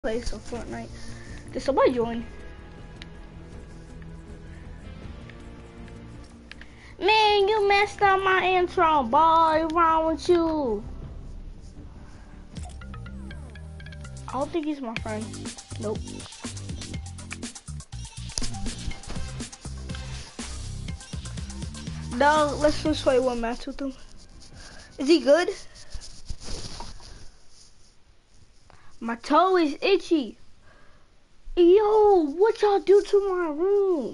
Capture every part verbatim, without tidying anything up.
play some Fortnite. Did somebody join? Man, you messed up my intro, boy. What's wrong with you? I don't think he's my friend. Nope. No, let's just play one match with him. Is he good? My toe is itchy. Yo, what y'all do to my room?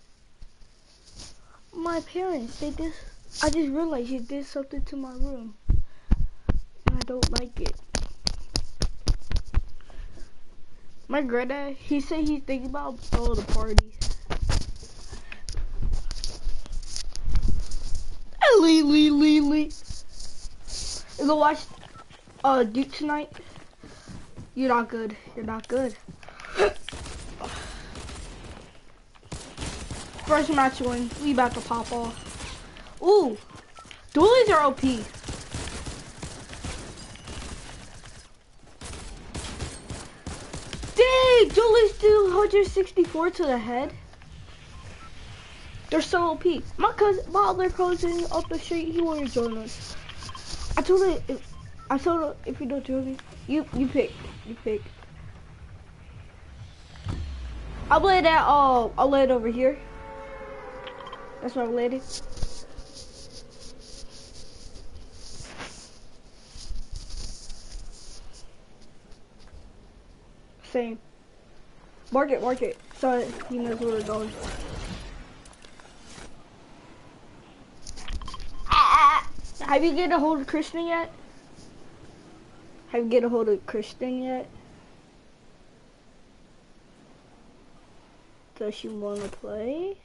My parents, they did. I just realized you did something to my room. And I don't like it. My granddad, he said he's thinking about throwing a party. Lee, Lee, Lee, Lee. You go watch uh, Duke tonight? You're not good. You're not good. First match win. We about to pop off. Ooh. Dualies are O P. Dang! Dualies do one sixty-four to the head. They're so O P. My cousin, my other cousin up the street, he wanted to join us. I told her, if, I told her if you don't join me, you you pick, you pick. I'll lay that. Uh, I'll lay it over here. That's where I laid it. Same. Mark it, mark it, so he knows where we're going. Have you get a hold of Kristen yet? Have you get a hold of Kristen yet? Does she want to play?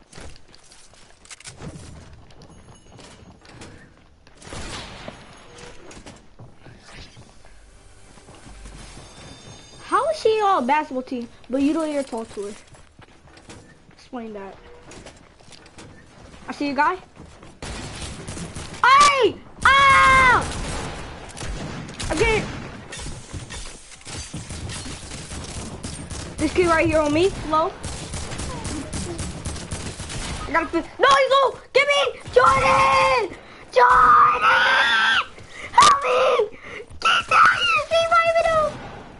How is she on a basketball team, but you don't even talk to her? Explain that. I see a guy. Hey! Ah! Okay. This kid right here on me, low. I gotta fit. No, he's low! Get me! Jordan! Jordan! Help me! Get down here! Stay right middle!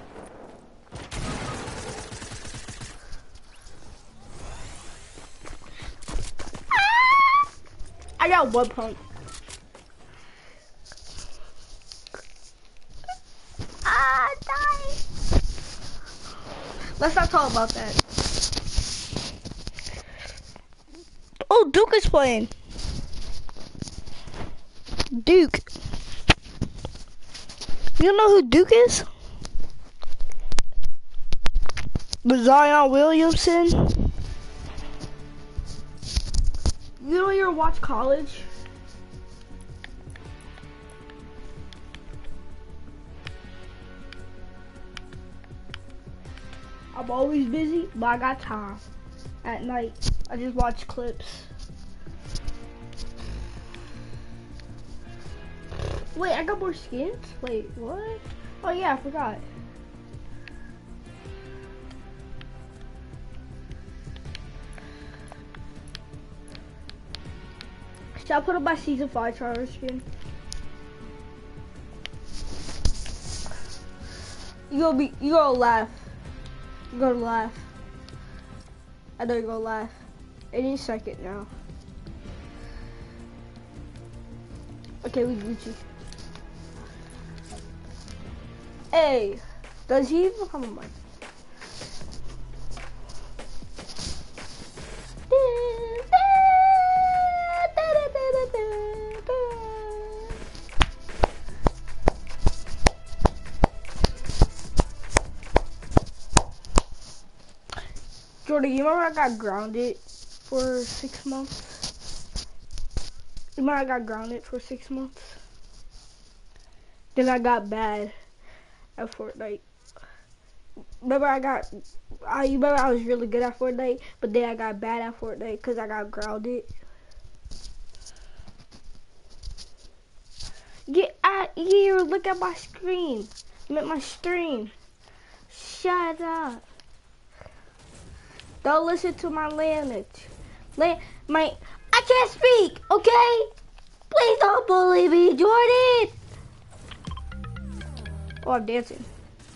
Ah! I got one pump. Ah, die! Let's not talk about that. Oh, Duke is playing. Duke. You don't know who Duke is? The Zion Williamson. You don't even watch college? I'm always busy, but I got time. At night, I just watch clips. Wait, I got more skins? Wait, what? Oh yeah, I forgot. Should I put up my season five charter skin? You gonna be, you gonna laugh. You're gonna laugh. I know you're gonna laugh. Any second now. Okay, we Gucci. Hey, does he even have a mic? Jordan, you remember I got grounded for six months? You remember I got grounded for six months? Then I got bad at Fortnite. Remember I got, I you remember I was really good at Fortnite, but then I got bad at Fortnite because I got grounded. Get out here, look at my screen. I'm at my stream. shut up. Don't listen to my language. La my, I can't speak, okay? Please don't bully me, Jordan. Oh, I'm dancing.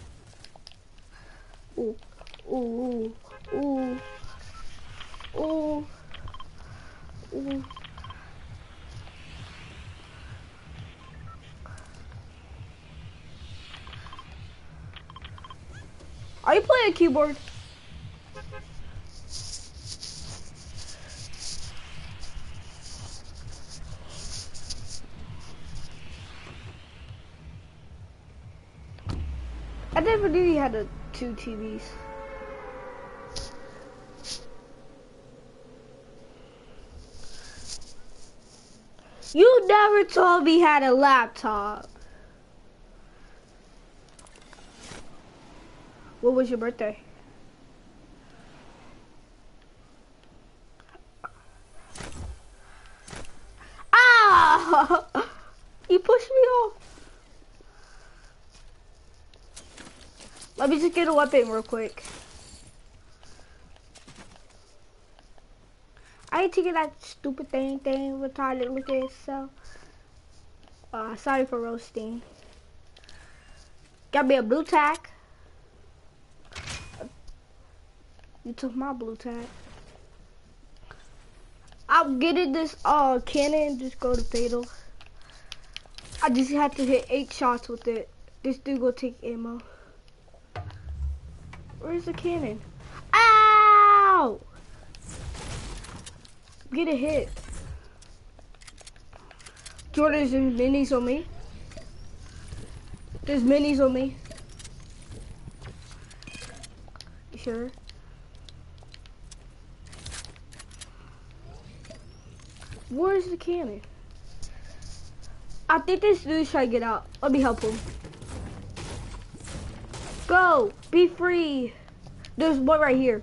Ooh, ooh, ooh, ooh, ooh. Are you playing keyboard? I never knew you had a, two T Vs. You never told me you had a laptop. What was your birthday? Ah! You pushed me off. Let me just get a weapon real quick. I ain't taking that stupid thing thing retarded look at itself. Uh, sorry for roasting. Got me a blue tack. You took my blue tack. I'm getting this uh cannon, just go to fatal. I just have to hit eight shots with it. This dude go take ammo. Where's the cannon? Ow! Get a hit. Jordan, there's minis on me. There's minis on me. You sure? Where's the cannon? I think this dude's trying to get out. Let me help him. Go! Be free! There's one right here.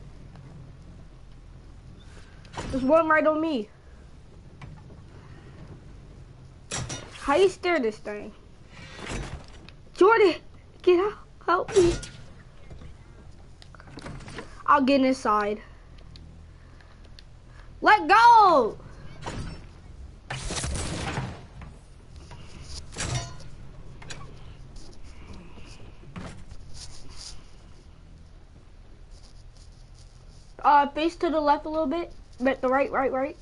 There's one right on me. How you steer this thing? Jordan! Get out! Help me! I'll get inside. Let go! Uh, face to the left a little bit, but the right, right, right.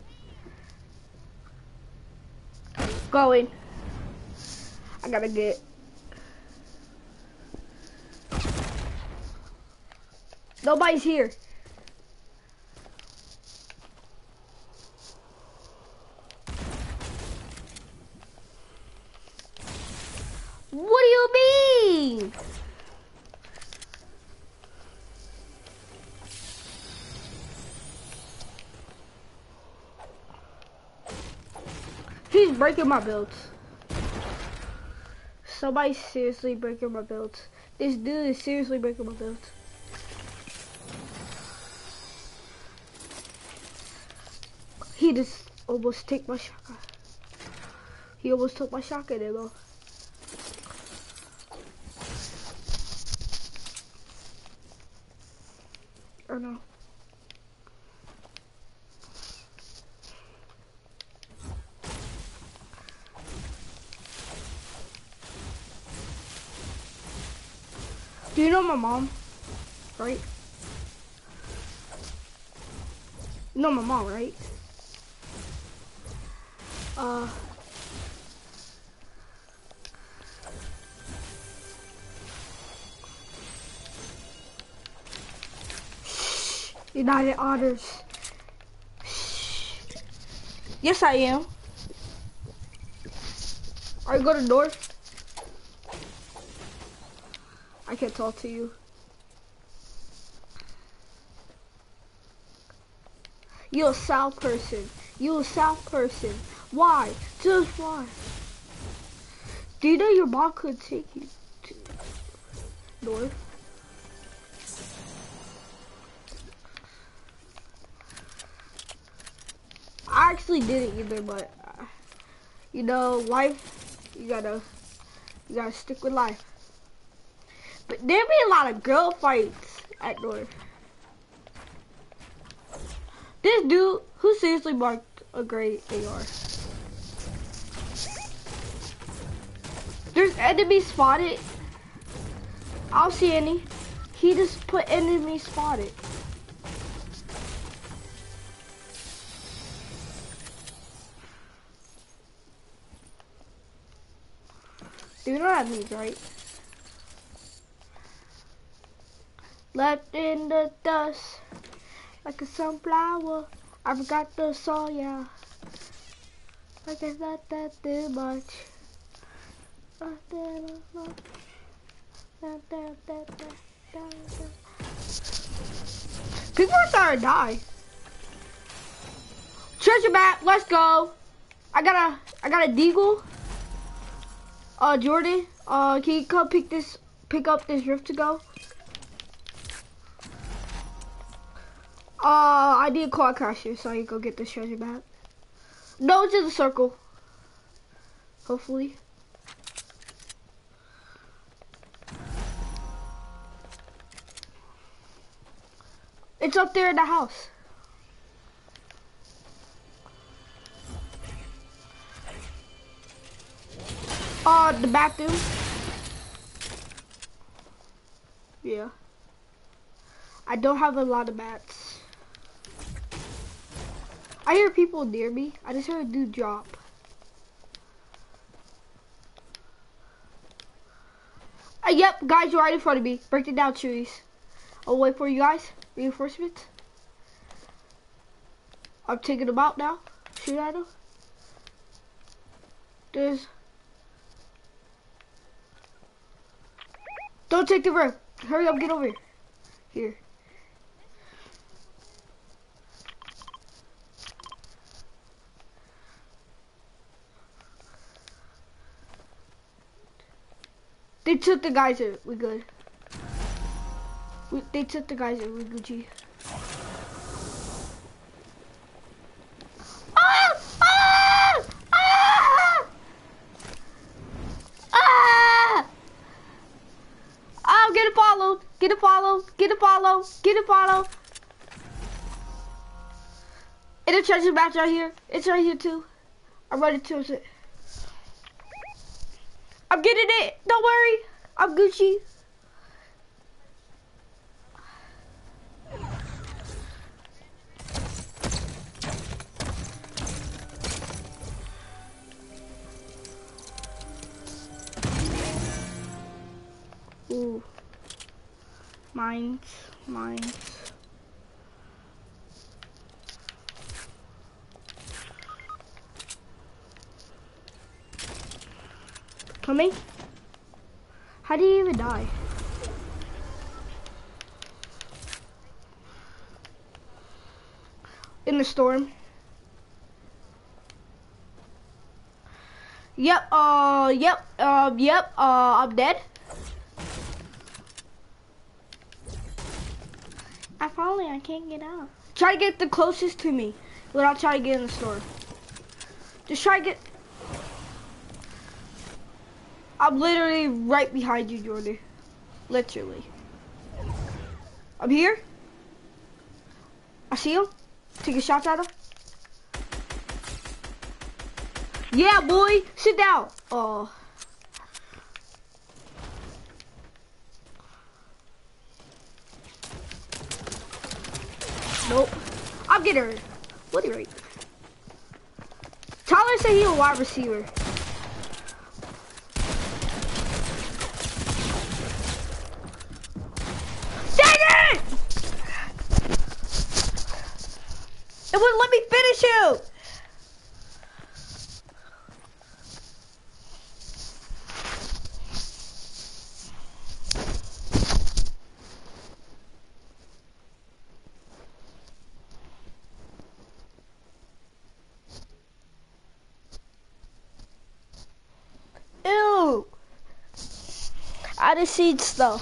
Going. I gotta get. Nobody's here. What do you mean? He's breaking my builds. Somebody's seriously breaking my builds. This dude is seriously breaking my builds. He just almost took my shotgun. He almost took my shotgun ammo. Or no. Do you know my mom? Right? You know my mom, right? Uh... United Honors. Yes, I am. Are you going to north? I can't talk to you. You're a south person. You're a south person. Why? Just why? Do you know your mom could take you to north? I actually didn't either, but uh, you know, life. You gotta, you gotta stick with life. But there be a lot of girl fights at North. This dude, who seriously marked a great A R. There's enemy spotted. I don't see any. He just put enemy spotted. Do you know what that means, right? Left in the dust, like a sunflower. I forgot the song, yeah. I guess not that too much. Not that much. Not that, that, that, that, that. People are starting to die. Treasure map, let's go. I got a, I got a deagle. Uh, Jordan, uh, can you come pick this, pick up this rift to go? Uh, I need a car crasher so I can go get this treasure map. No, it's in the circle. Hopefully. It's up there in the house. Uh, the bathroom. Yeah. I don't have a lot of mats. I hear people near me. I just heard a dude drop. Uh, yep, guys, you're right in front of me. Break it down, trees. I'll wait for you guys. Reinforcements. I'm taking them out now. Shoot at them. There's... Don't take the room. Hurry up, get over here. Here. They took the geyser. We good. We, they took the geyser. We Gucci. Ah! Ah! Ah! Ah! Oh, get a follow. Get a follow. Get a follow. Get a follow. And the treasure map's right here. It's right here too. I'm running towards it. I'm getting it. Don't worry. I'm Gucci. Ooh. Mines. Mines. Coming? How do you even die? In the storm. Yep, uh, yep, uh, yep, uh, I'm dead. I finally, I can't get out. Try to get the closest to me without trying to get in the storm. Just try to get... I'm literally right behind you, Jordan. Literally. I'm here. I see him. Taking shots at him. Yeah, boy. Sit down. Oh. Nope. I'm getting her. What are you right? Tyler said he's a wide receiver. It wouldn't let me finish you! Ew! I just seen stuff.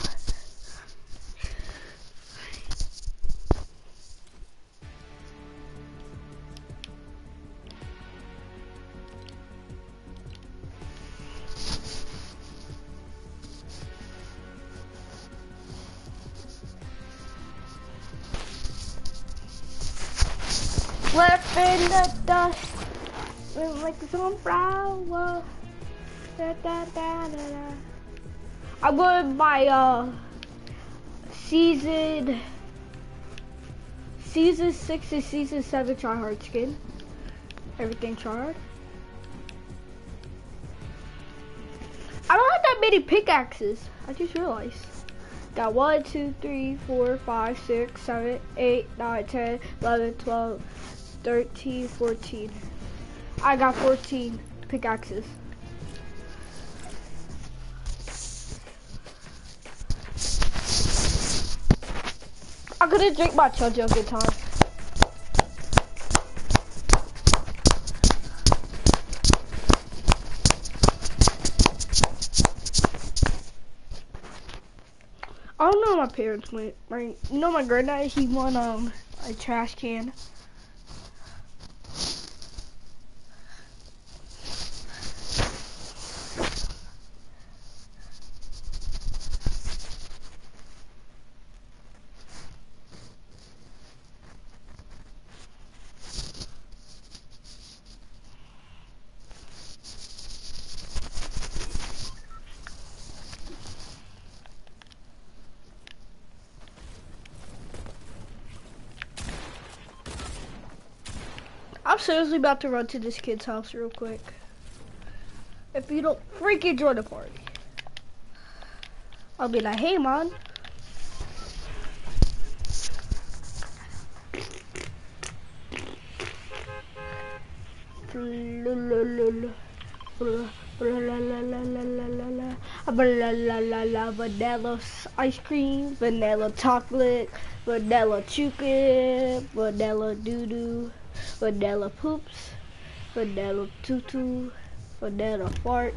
left in the dust, like some flower. Da, da, da, da, da. I'm going by uh season season six and season seven tryhard skin. Everything tryhard. I don't have that many pickaxes. I just realized. Got one, two, three, four, five, six, seven, eight, nine, ten, eleven, twelve, thirteen, fourteen. I got fourteen pickaxes. I'm gonna drink my Chunjo a good time. I don't know where my parents went. My, you know my granddad, he won um a trash can. I'm seriously about to run to this kid's house real quick. If you don't freaking join the party, I'll be like, hey man. Vanilla ice cream, vanilla chocolate, vanilla chicken, vanilla doo-doo. Vanilla poops, vanilla tutu, vanilla fart.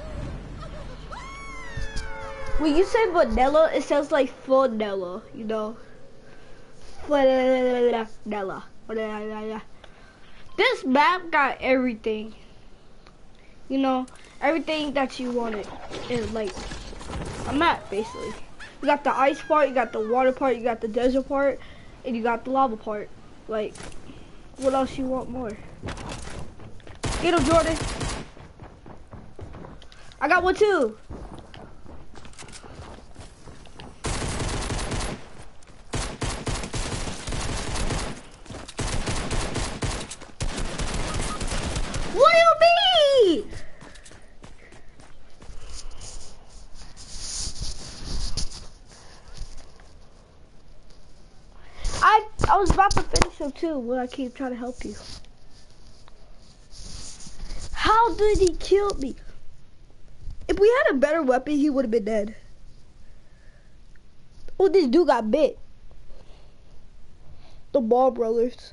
When you say vanilla, it sounds like vanilla, you know. Vanilla. Vanilla. This map got everything. You know, everything that you wanted in like a map, basically. You got the ice part, you got the water part, you got the desert part, and you got the lava part. Like, what else you want more? Get him, Jordan. I got one too. What do you mean? I I was about to finish him too, but I keep trying to help you. How did he kill me? If we had a better weapon, he would have been dead. Oh, this dude got bit. The Ball brothers.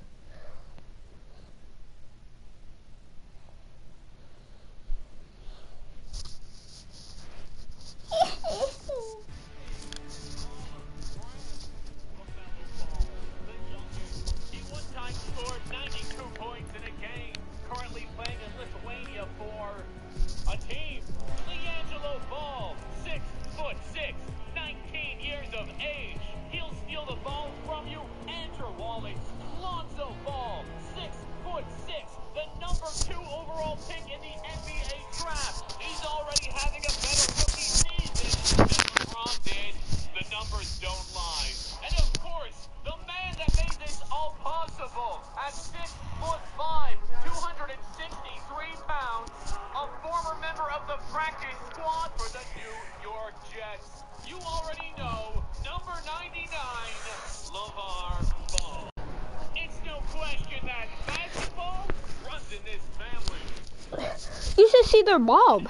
You should see their mom.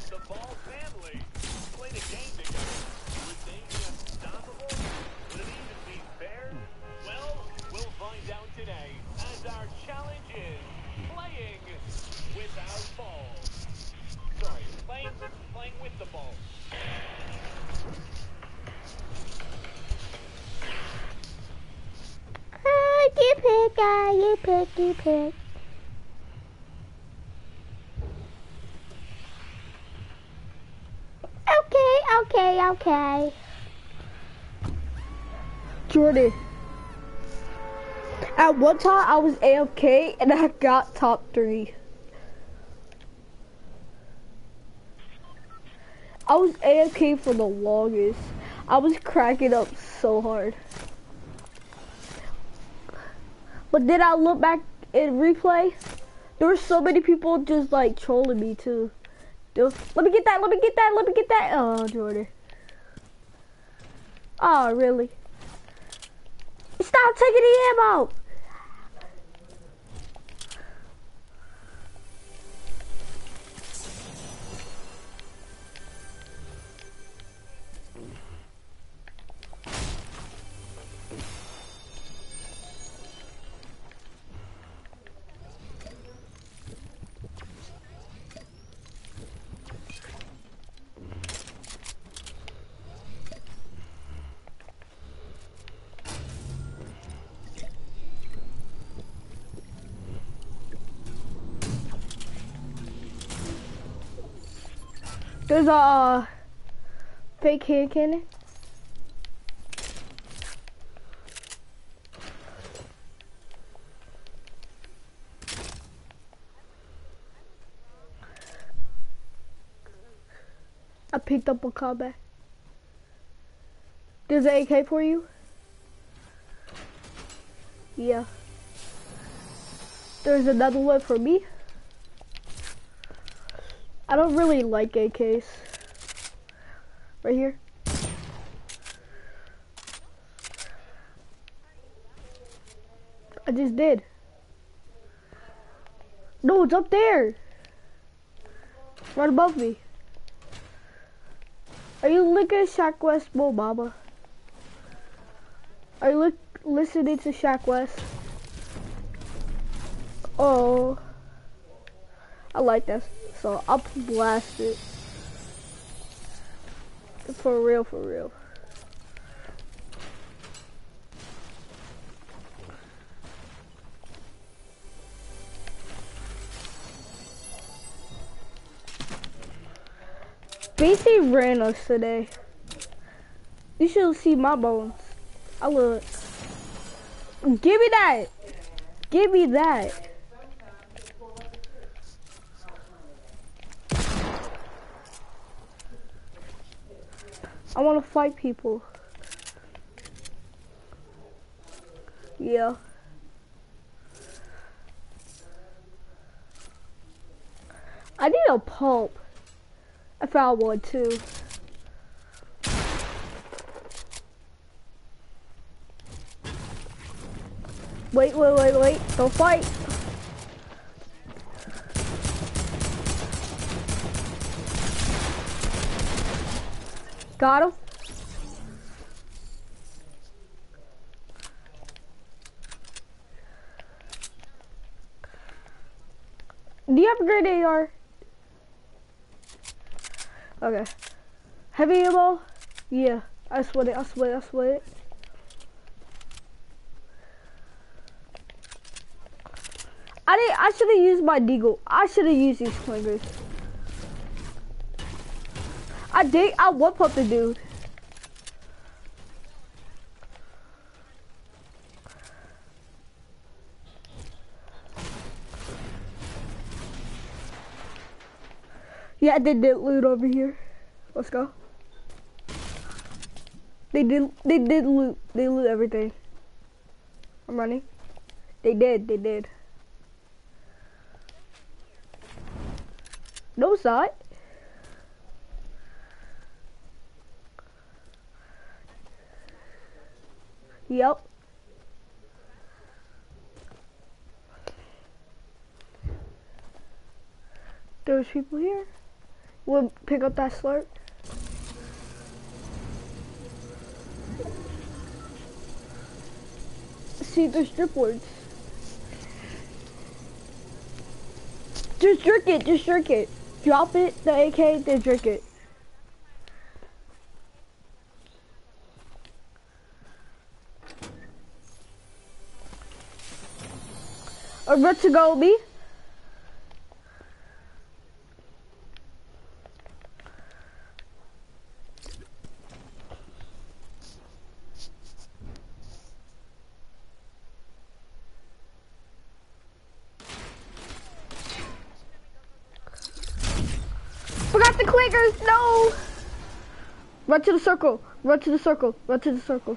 You pick, uh, you pick, you pick. Okay, okay, okay. Jordan, At one time, I was A F K and I got top three. I was A F K for the longest. I was cracking up so hard. But then I look back in replay, there were so many people just like trolling me too. Dude, let me get that, let me get that, let me get that. Oh, Jordan. Oh, really? Stop taking the ammo! There's a uh, fake hand cannon. I picked up a combat. There's an A K for you? Yeah. There's another one for me. I don't really like A Ks. Right here. I just did. No, it's up there. Right above me. Are you looking at Shaq West, Mo Mama? Are you look listening to Shaq West? Oh, I like that, so I'll blast it. For real, for real. B C ran us today. You should see my bones. I look. Give me that. Give me that. I want to fight people. Yeah. I need a pulp. I found one too. Wait, wait, wait, wait. Don't fight. Got him. Do you have a great A R? Okay. Heavy ammo? Yeah. I sweat it, I sweat it, I sweat it. I didn't, I should have used my deagle. I should have used these clingers. I did, I one pump the dude. Yeah, they did loot over here. Let's go. They did, they did loot. They loot everything. I'm running. They did, they did. No, it's not. Yep. There's people here. We'll pick up that slurp. See, there's drip words. Just drink it, just drink it. Drop it, the A K, then drink it. Are you ready to go with me? Forgot the clickers, no! Run to the circle, run to the circle, run to the circle.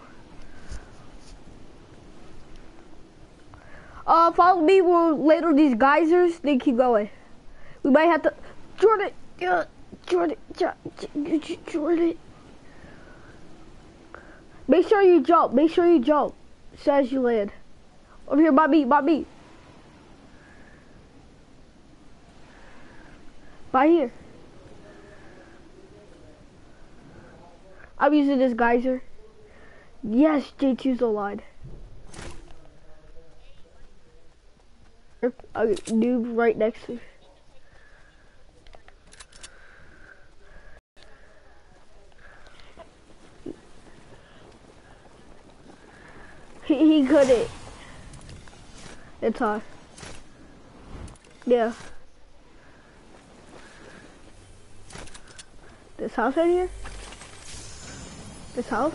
Uh, follow me, we'll ladle these geysers, then keep going. We might have to, Jordan, yeah, Jordan, Jordan, Jordan. Make sure you jump, make sure you jump, so as you land. Over here, by me, by me. By here. I'm using this geyser. Yes, J two's alive. A noob right next to me. He, he couldn't. It's hard. Yeah. This house right here? This house?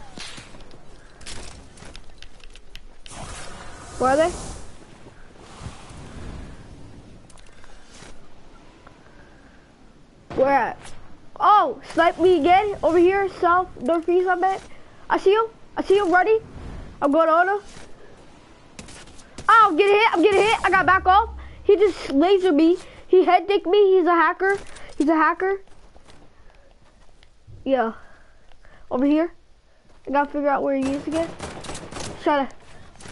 Where are they? Where at? Oh, snipe me again. Over here, south, northeast, I bet. I see him. I see him ready. I'm going on him. Oh, I'm getting hit. I'm getting hit. I got back off. He just lasered me. He head dicked me. He's a hacker. He's a hacker. Yeah. Over here. I gotta figure out where he is again. Try to.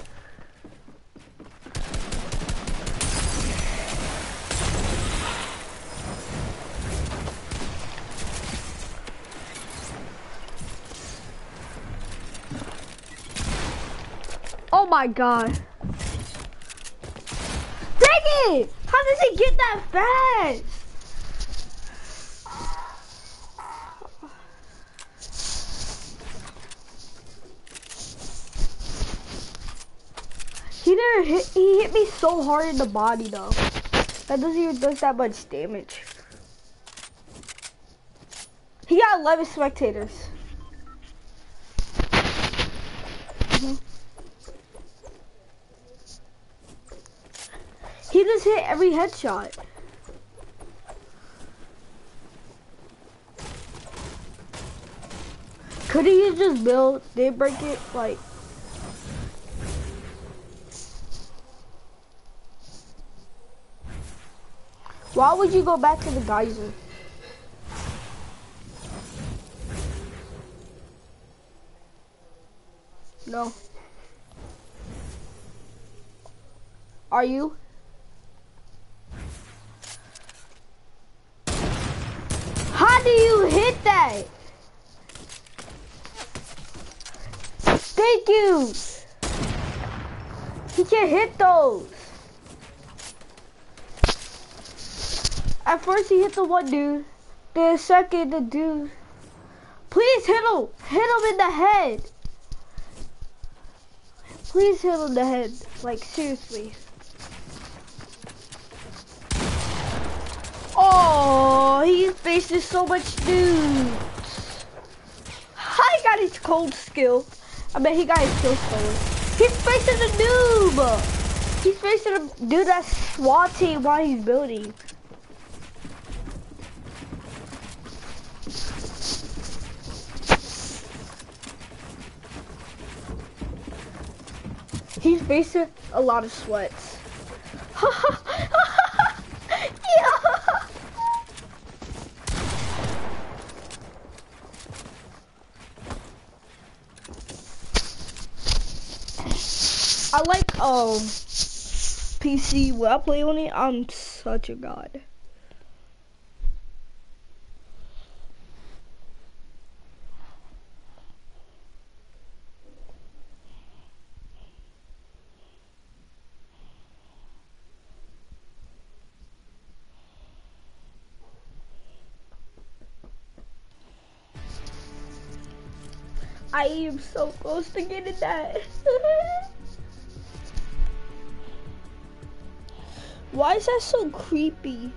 Oh my god. Dang it! How does he get that fast? He never hit, he hit me so hard in the body though. That doesn't even do that much damage. He got eleven spectators. Mm-hmm. He just hit every headshot. Could he just build, they break it, like. Why would you go back to the geyser? No. Are you? How do you hit that? Thank you. He can't hit those. At first he hit the one dude. The second the dude. Please hit him. Hit him in the head. Please hit him in the head. Like seriously. Oh, he's facing so much dudes. I got his cold skill. I bet he got his skill stolen. He's facing a noob. He's facing a dude that's swatting while he's building. He's facing a lot of sweats. Yeah. I like um P C when I play on it. I'm such a god. I am so close to getting that. Why is that so creepy?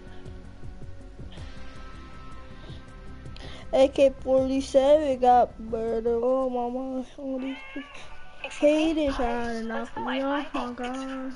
A K forty-seven got murder. Oh mama, all these hate is shining off me. Oh my god.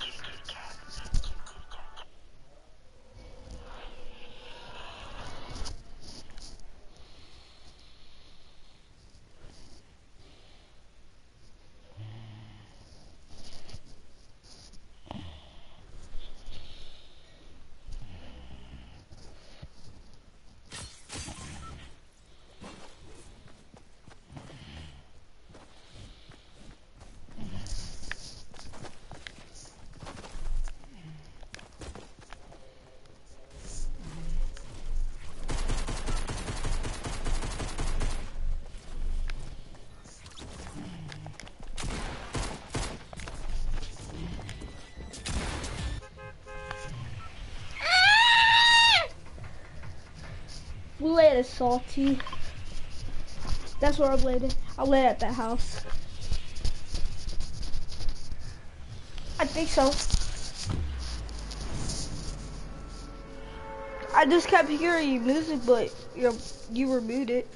land is salty. That's where I'm landing. I'll land at that house. I think so. I just kept hearing your music, but you're, you were muted.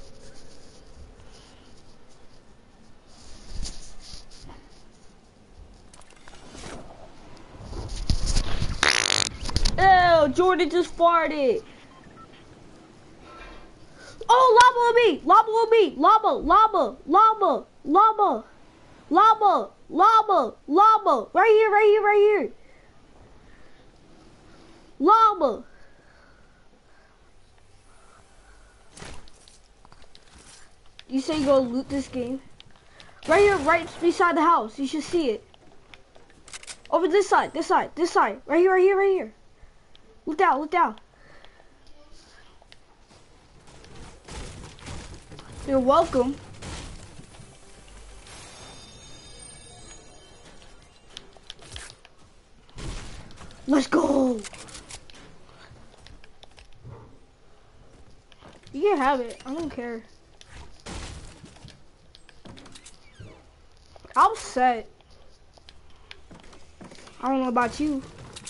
Ew, Jordan just farted. Oh, lava on me! Lava on me! Lava! Lava! Lava! Lava! Lava! Lava! Lava! Right here! Right here! Right here! Lava! You say you go loot this game? Right here, right beside the house. You should see it. Over this side, this side, this side. Right here, right here, right here. Look down, look down. You're welcome. Let's go. You can have it. I don't care. I'm set. I don't know about you.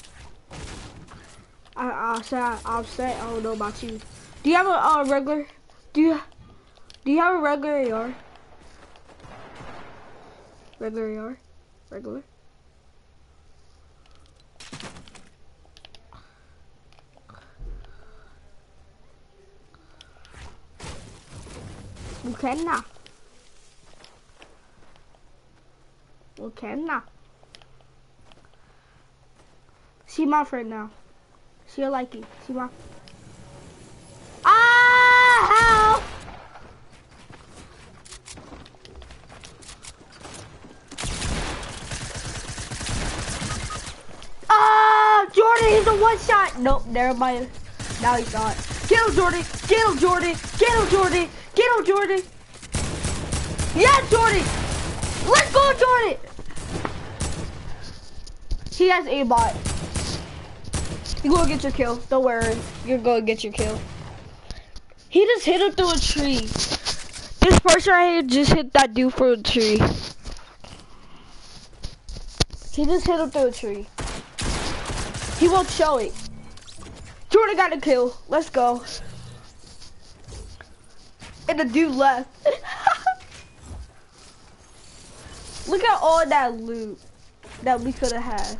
I I said I'm set. I don't know about you. Do you have a uh, regular? Do you do you have a regular A R? Regular A R? Regular? Okay now. Okay now. See my friend now. She like it. See my. Ah! Help! Ah! Jordan, he's a one shot. Nope, never mind. Now he's not. Get him, Jordan. Get him, Jordan. Get him, Jordan. Get him, Jordan. Yeah, Jordan. Let's go, Jordan. He has a bot. You gonna get your kill. Don't worry. You're gonna get your kill. He just hit him through a tree. This person right here just hit that dude through a tree. He just hit him through a tree. He won't show it. Jordan got a kill. Let's go. And the dude left. Look at all that loot that we could have had.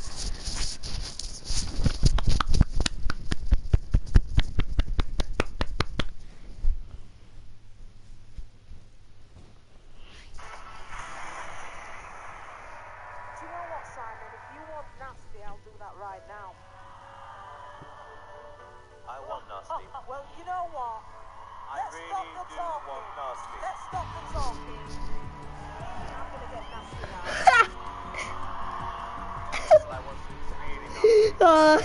Uh,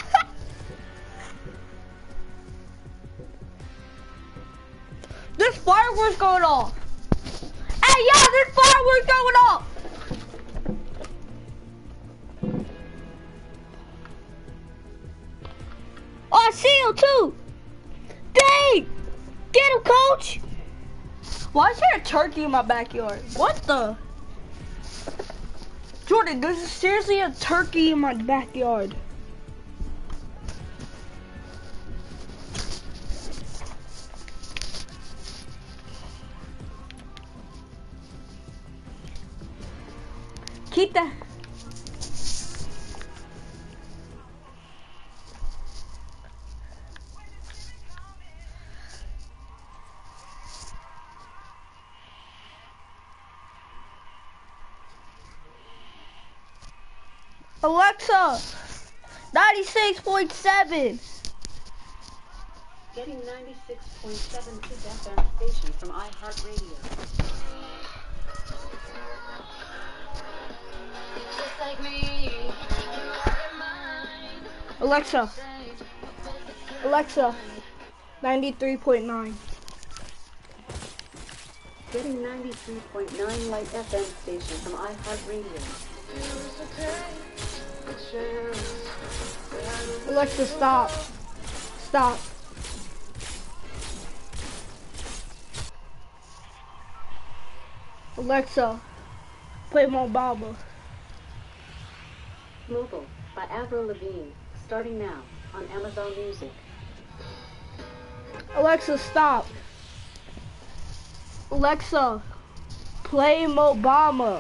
there's fireworks going off. Hey, yo, there's fireworks going off. Oh, I see him too. Dang, get him, coach. Why is there a turkey in my backyard? What the? Jordan, there's seriously a turkey in my backyard. Keep that. Alexa, ninety-six point seven. Getting ninety-six point seven Kiss F M station from iHeartRadio. Just like me, Alexa, Alexa, ninety-three point nine. Getting ninety-three point nine Light F M station from iHeartRadio. Alexa, stop. Stop. Alexa, play Mo Bamba. Mobile by Avril Lavigne, starting now on Amazon Music. Alexa, stop. Alexa, play Mo Bamba.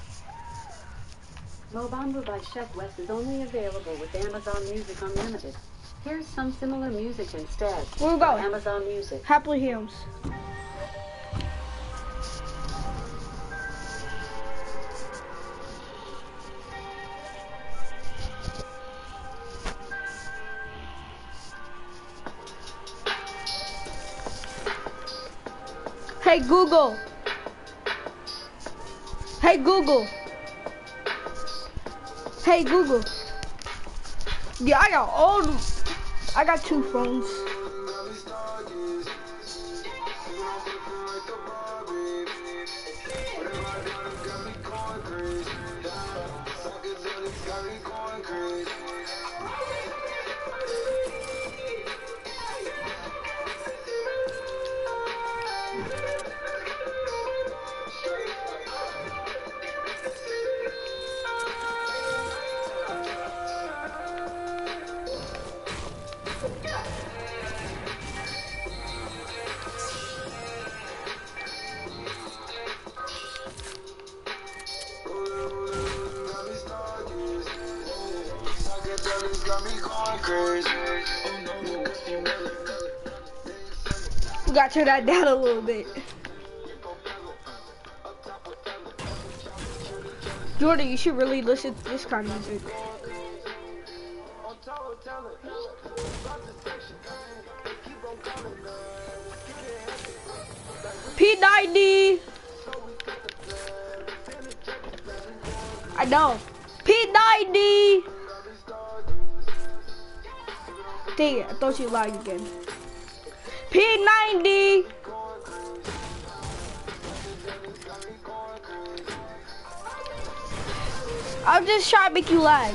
Mo Bamba by Chef Wes is only available with Amazon Music Unlimited. Here's some similar music instead. Where we going? Amazon Music. Happily Hymns. Hey Google. Hey Google. Hey Google. Yeah, I got all the, I got two phones. We gotta turn that down a little bit. Jordan, you should really listen to this kind of music. P ninety. I know. P ninety. Dang it, I thought you lied again. P ninety. I'm just trying to make you lag.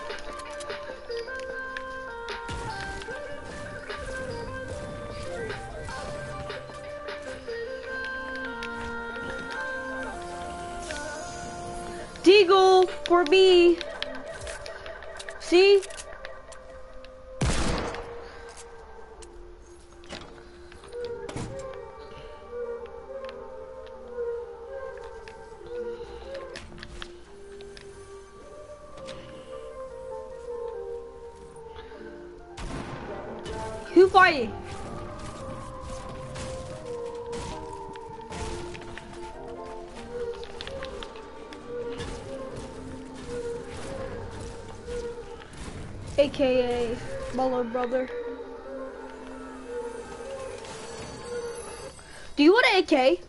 Deagle for me. See? Who fighting? A K A my little brother. Do you want an A K?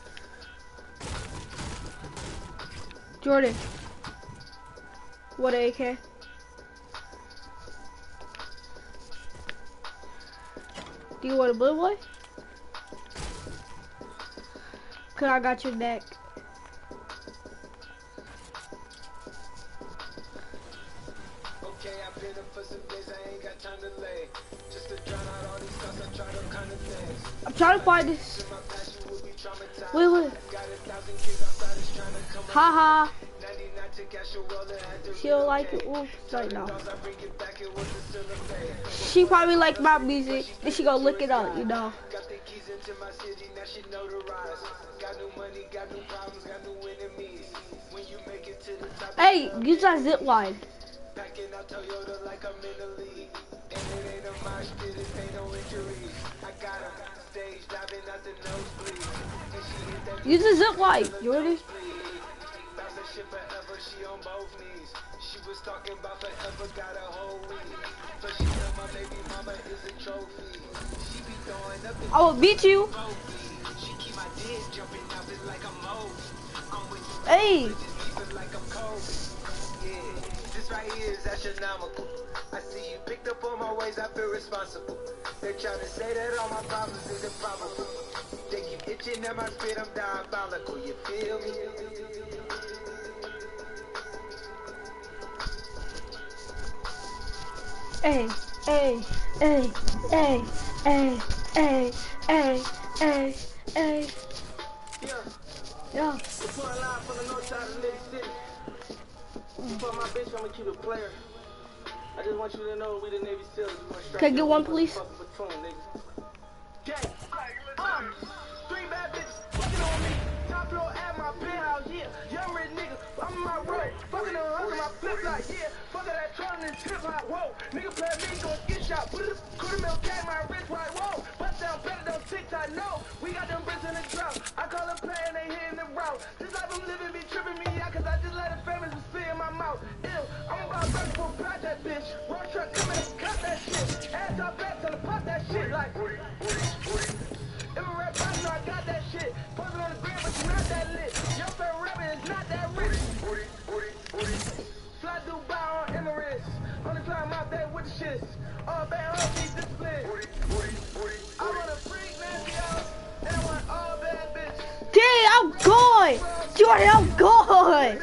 Jordan. What A K? Do you want a blue one? Cause I got your neck. Okay, I've been up for some days, I ain't got time to lay. Just to drown out all these thoughts, I try to kind of things. I'm trying to find this. Wait, wait. Haha. -ha. She don't like it. Ooh, right now. She probably like my music. Then she gonna look it up, you know. Hey, use that zip line. Use the zip line, Jordan. She was talking about forever, got a whole week. So she said my baby mama is a trophy. She be throwing up the I will beat you. She keep my dick jumping out it like I'm old. I'm with you. Hey. Like I'm cold. Yeah. This right here is astronomical. I see you picked up on my ways, I feel responsible. They're trying to say that all my problems is improbable. They keep itching at my spit, I'm diabolical. You feel me? Hey, hey, hey, hey, hey, hey, hey, hey, hey. Yeah. Yeah. Pouring line from the north side of Lake City. For my bitch, I'ma keep it player. I just want you to know we the Navy SEALs. We gonna strike Can I get one, please? fucking patrol, nigga. Gang. Um, three bad bitches fucking on me. Top floor at my penthouse, yeah. Young rich nigga, I'm in my road. Fucking on her, my flip like, yeah. Fucking that trolling and trip hop, whoa. Nigga play me, gon' get shot. Put it, put him in cat, my wrist right, whoa. Bust down, better don't TikTok, no. We got them bricks in the drought. I call them play and they hitting the route. This life I'm living be tripping me out, cause I just let the famous spit in my mouth. Ew, I'm about ready for plot that bitch. Road truck coming and cut that shit. Ass up back, tell her pop that shit like. If a rap body, know I got that shit. Post it on the gram, but you not that lit. Your favorite rapper is not that rich. Fly Dubai on Emirates. On the climb out there with the shits. All bad homies discipline. I want a freak nasty out, and I want all bad bitches. Dang, I'm going! Jordan, I'm going!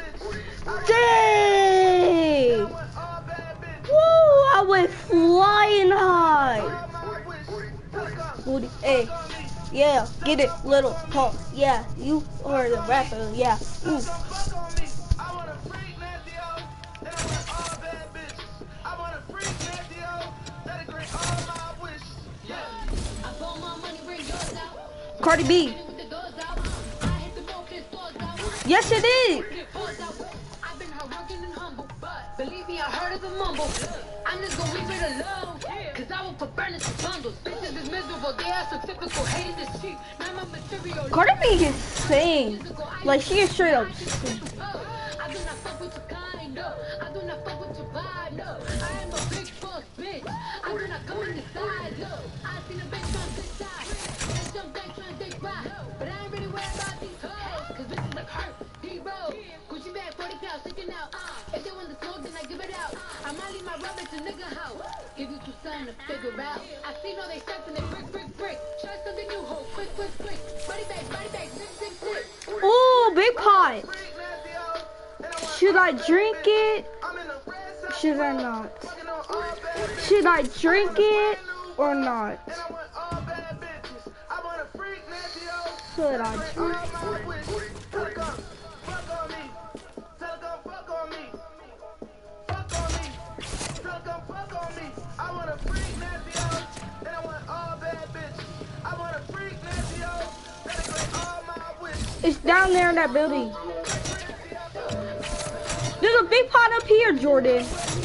Dang! I want all bad bitches. Woo! I went flying high! All my wish. Tuck up. Booty, hey. Yeah, get it, little punk. Yeah, you are the rapper. Yeah. Ooh. Fuck on me. I want a freak nasty out, and I want all bad bitches. I want a freak nasty out, that'll grant all my wishes. Yeah. I pull my money, bring yours out. Cardi B. With the doors out. I hit the ball, kiss doors out. Yes, it is. Get balls out. I've been hardworking and humble, but believe me, I heard of the mumble. I'm just gonna leave it alone, cause I will put burners to bundles. Bitches is miserable, they are so typical, hating this cheap. Now my material. Cardi B can sing. Like, she is straight up sing. I do not fuck with your kind, no. I do not fuck with your vibe, no. I am a big boss bitch. I do not come in the side, no. I seen a bitch on this side. Bitch on back trying to take by. But I ain't really worried about these hoes, cause bitches like hurt, D-Roll. Gucci bag, forty pounds, sticking out. If they want the smoke, then I give it out. I might leave my rubber to nigga house. Give you two something to figure out. I see no they steps and they brick, brick, brick. Try something new, ho, quick, quick, quick. Body bag, body bag, zip, zip, zip. Ooh, big pot. Freak nasty out, and I want Should I drink it? I'm in the red side. Should I not? Fucking on all bad bitches. Should I drink it or not? And I want all bad bitches. I want a freak nasty out. Should I Grant drink? all my wishes. Tell her come, fuck on me. Tell her come, fuck on me. Fuck on me. Tell her come, fuck on me. I want a freak nasty out, and I want all bad bitches. I want a freak nasty out, that'll grant all my wishes. It's down there in that building. There's a big pot up here, Jordan.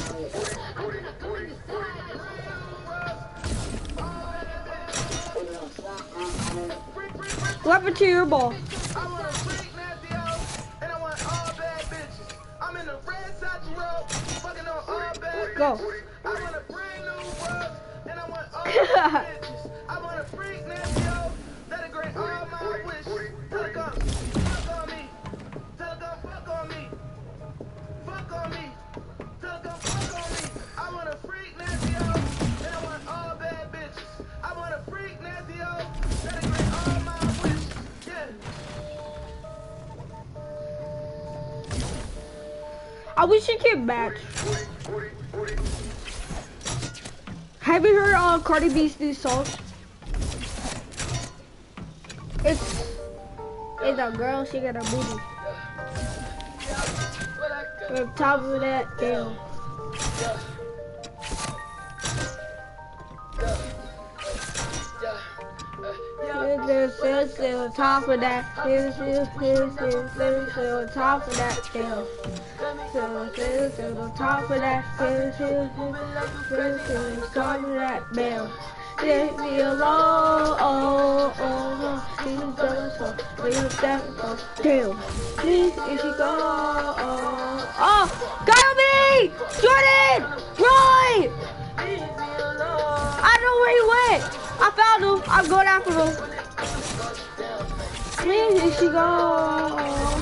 What happened to your ball? I want a freak nasty out, and I want all bad bitches. I'm in the red Sachi robe, fucking on all bad Go. bitches. I want a brand new world, and I want all bad bitches. I want a freak nasty out, that'll grant all my wishes. Tell her come, fuck on me. Tell her come, fuck on me. Fuck on me. Tell her come, fuck on me. I want a freak nasty out, and I want all bad bitches. I want a freak nasty out, that'll grant all my wishes. Yeah. I wish you could match. Have you heard uh, Cardi B's new song? It's it's a girl, she got a booty. On top of that, damn. This is on top of that. This is this on top of that, damn. This is on top of that. This is this is on top of that, damn. Leave me alone, oh, oh, no. Leave that so, leave that so, damn. Please, if you go, oh, oh, got me! Jordan! Roy! I know where he went. I found him. I'm going after him. Please, if you go.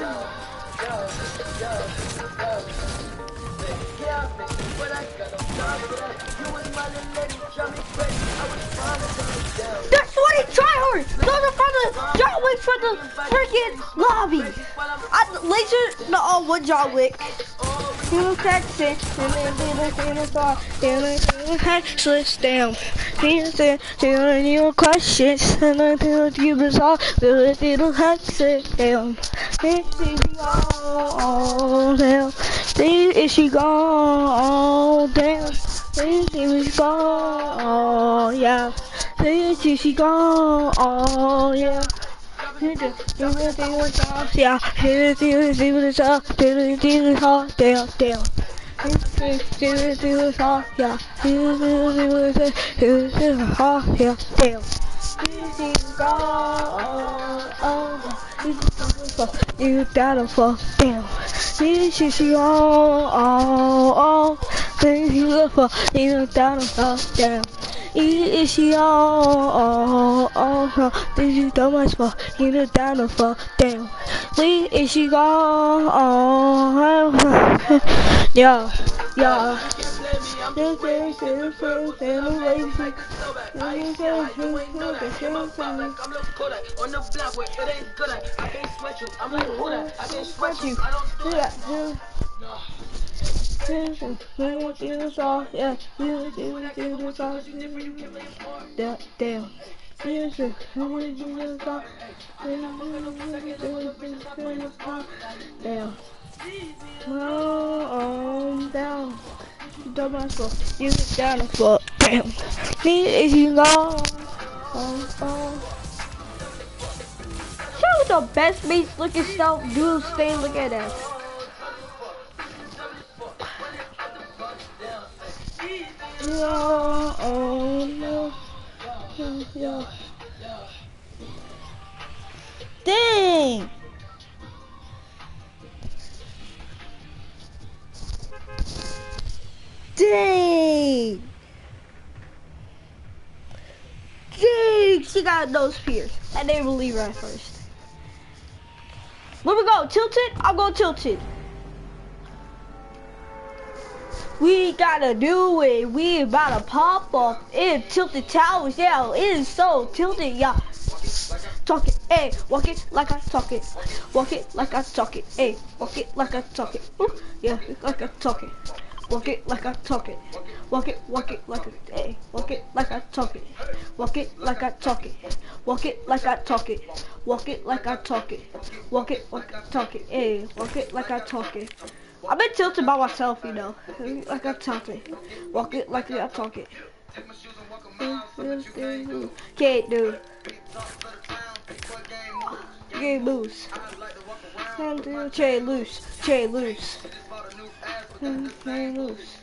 That's what he tried hard. Those are from the John Wick from the freaking lobby. I laser no oh what John Wick. You Texan, feeling feeling feeling far, feeling feeling hexless, damn. Feeling feeling your questions, feeling feeling you bizarre, feeling feeling hexless, damn. Is she gone? Damn. Is she gone? Damn. Is she gone? Yeah. Is she gone? Yeah. Yeah, yeah, you gotta fuck damn. This is your oh oh. Things you look for, you gotta fuck damn. Is your oh oh oh. This is so much for you gotta fuck damn. We is she gone oh oh. Yeah, yeah. This is this is this On the block where it ain't good at. I can't sweat you, I'm like who that? I can't sweat you, I don't do that. Yeah, damn. Damn. Oh, down. Dumbass, you get down the fuck. Damn. Need you go. Oh, oh. Show the best mates look yourself, do stay look at us. Yeah, oh no. Yeah. Dang! Dang! Dang! She got those pierced. I didn't believe her at first. Where we go? Tilted? I'll go tilted. We gotta do it. We about to pop off in Tilted Towers. Yeah, it is so tilted, yeah. Talk it, ayy, walk it like I talk it. Walk it like I talk it, ayy, walk it like I talk it. Ooh, yeah, like I talk it. Walk it like I talk it. Walk it, walk it like a, ayy, walk it like I talk it. Walk it like I talk it. Walk it like I talk it. Walk it like I talk it. Walk it like I talk it, ayy, walk it like I talk it. I've been tilted by myself, you know, like I talk it. Walk it like I talk it. Can't do. Game loose. Chain loose. Chain loose. Chain loose.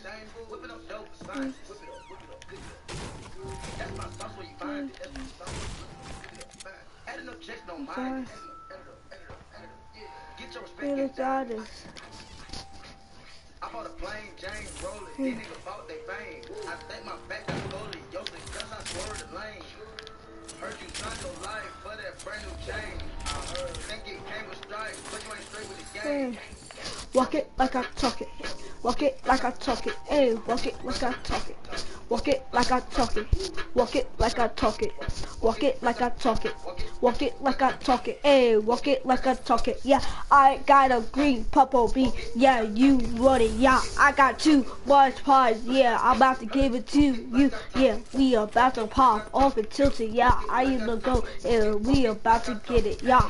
I bought a plane, James rolling, these niggas bought they fame. I think my back is slowly, yo, because I swerved the lane. Heard you trying your life for that brand new chain. I heard, think it came with stripes, but you ain't straight with the game. Walk it like I talk it. Walk it like I talk it. Hey, walk it like I talk it. Walk it like I talk it. Walk it like I talk it. Walk it like I talk it. Walk it like I talk it. Hey, walk it like I talk it. Yeah, I got a green purple bee. Yeah, you want it. Yeah, I got two large pies. Yeah, I'm about to give it to you. Yeah, we about to pop off and tilt it. Yeah, I need to go and we about to get it. Yeah.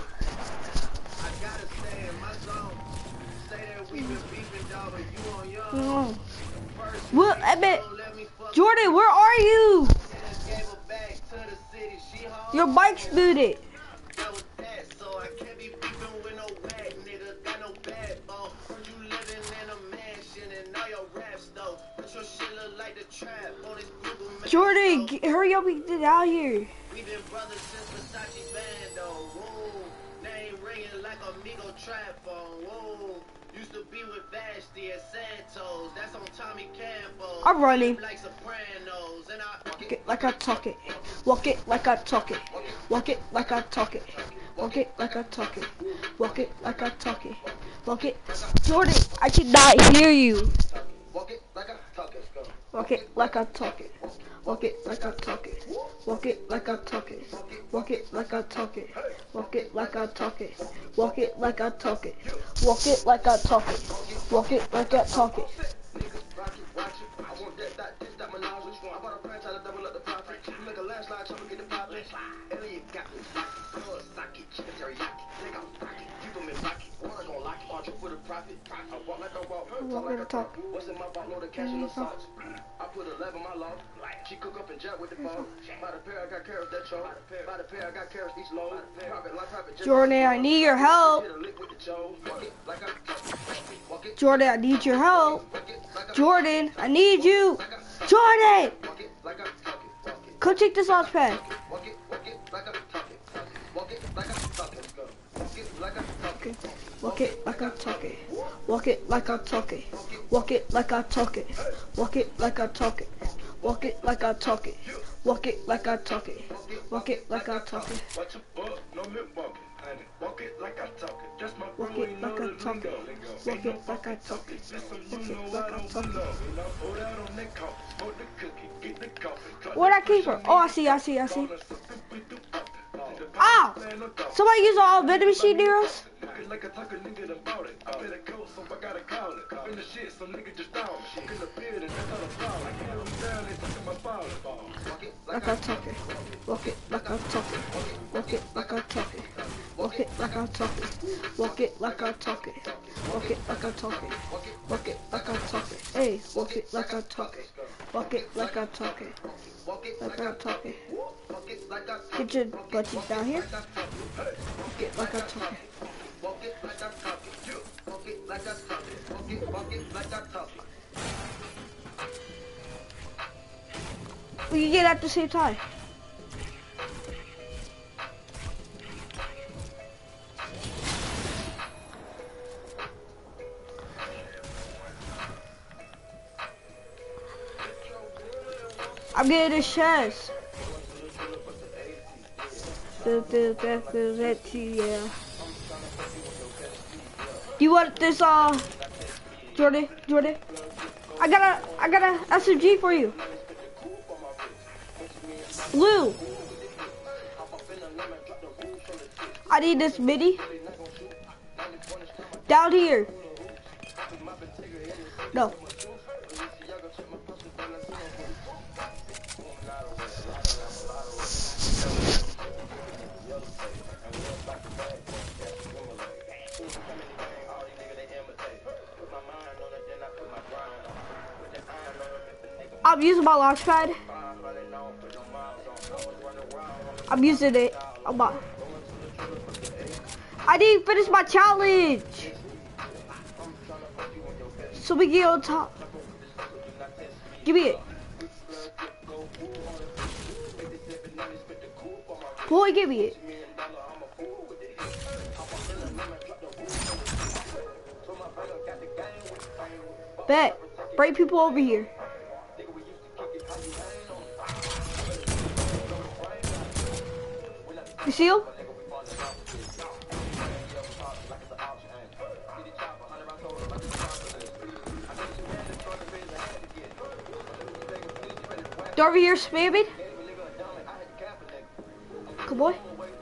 Mm. Well, I bet, Jordan, where are you? Your bike's booted. Jordan, get, hurry up and get out here. We've been brothers since Versace Bando. Whoa, name ringing like Amigo trap phone. Whoa, used to be with Vashti at Santos. That's on Tommy Campbell. I'm running. Like Sopranos, and I walk it like I talk it. Walk it like I talk it. Walk it like I talk it. Walk it like I talk it. Walk it like I talk it. Walk it. Jordan, I cannot hear you. walk it like I talk it. Walk it like I talk it. Walk it like I talk it. Walk it like I talk it. Walk it like I talk it. Walk it like I talk it. Walk it like I talk it. Walk it like I talk it. Walk it like I talk it. Walk it talk. What's in my vault? Load of cash in the sauce. I put eleven my low. She cook up and jet with the phone. By the pair, I got carrots that show. By the pair, I got carrots each load. Private, like private jet. Jordan, I need your help. Jordan, I need your help. Jordan, I need you. Jordan! Come take this launch pad. Okay. Walk it like I talk it. Walk it like I talk it. Walk it like I talk it. Walk it like I talk it. Walk it like I talk it. Walk it like I talk it. Walk it like I talk it. Watch a buck, no lip walking. Walk it like I talk it. Just my Walk bro, it he like know I the talk lingo. it. Walk it like I talk it. Walk it like I talk it. Where'd I keep her? Oh, I see, I see, I see. Ow! Somebody use all vending machine near us? Like a tucker nigga done bought it. I better go, so I gotta call it. In the shit, so nigga just down. In the bed, and that's how the ball. I can't really down, they tucking my ball. Like I talk it. Walk it like I talk it. Walk it like I talk it. Walk it like I talk it. Walk it like I talk it. Walk it like I talk it. Walk it like I talk it. Hey, walk it like I talk it. Walk it like I talk it. Like I talk it. Get your butt cheeks down here. Walk it like I talk it. Walk it like I talk it. Walk it like I talk it. Walk it, walk it like I talk it. We can get at the same time. I'm getting a chest. Yeah. Do you want this, uh, Jordan? Jordan? I got a, I got a S M G for you. Blue. I need this mini. Down here. No. I'm using my launch pad. I'm using it. I'm not. I didn't finish my challenge. So we get on top. Give me it. Boy, give me it. Bet. Bring people over here. You see him? They're over here spamming. Good boy.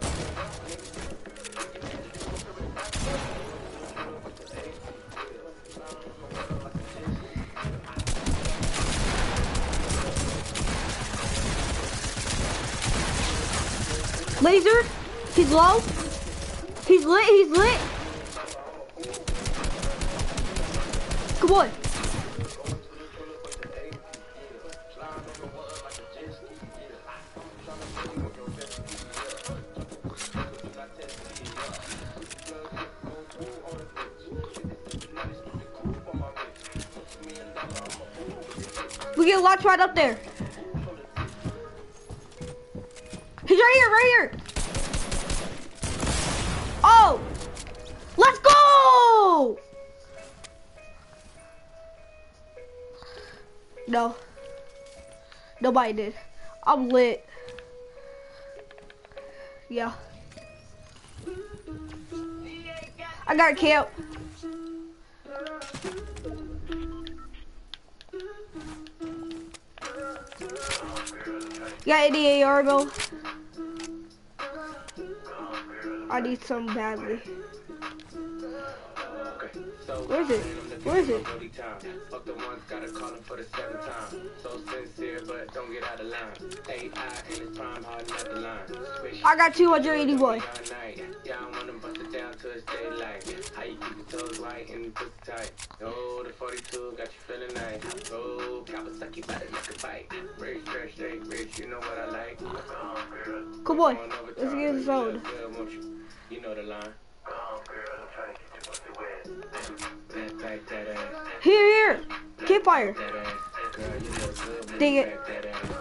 Laser, he's low. He's lit, he's lit. Come on. We get a launch right up there. He's right here, right here. Oh, let's go. No, nobody did. I'm lit. Yeah. I got a camp. You got any A R, Bill? I need some badly. Okay, so Where is it? Where is it? Fuck the ones, gotta call him for the seventh time. So sincere, but don't get out of line. A I in his prime, hard not the line. Switch. I got two hundred eighty-one. Yeah, I wanna bust it down to it's daylight. How you keep your toes light and pussy tight? Oh, the forty-two got you feeling nice. Oh, Kawasaki body like a bite. Rich, fresh, straight, rich, you know what I like. Come on, let's get this on. You know the line. Back that ass. Here, here, campfire. That ass. Girl, you look good when Dang you it. back that ass.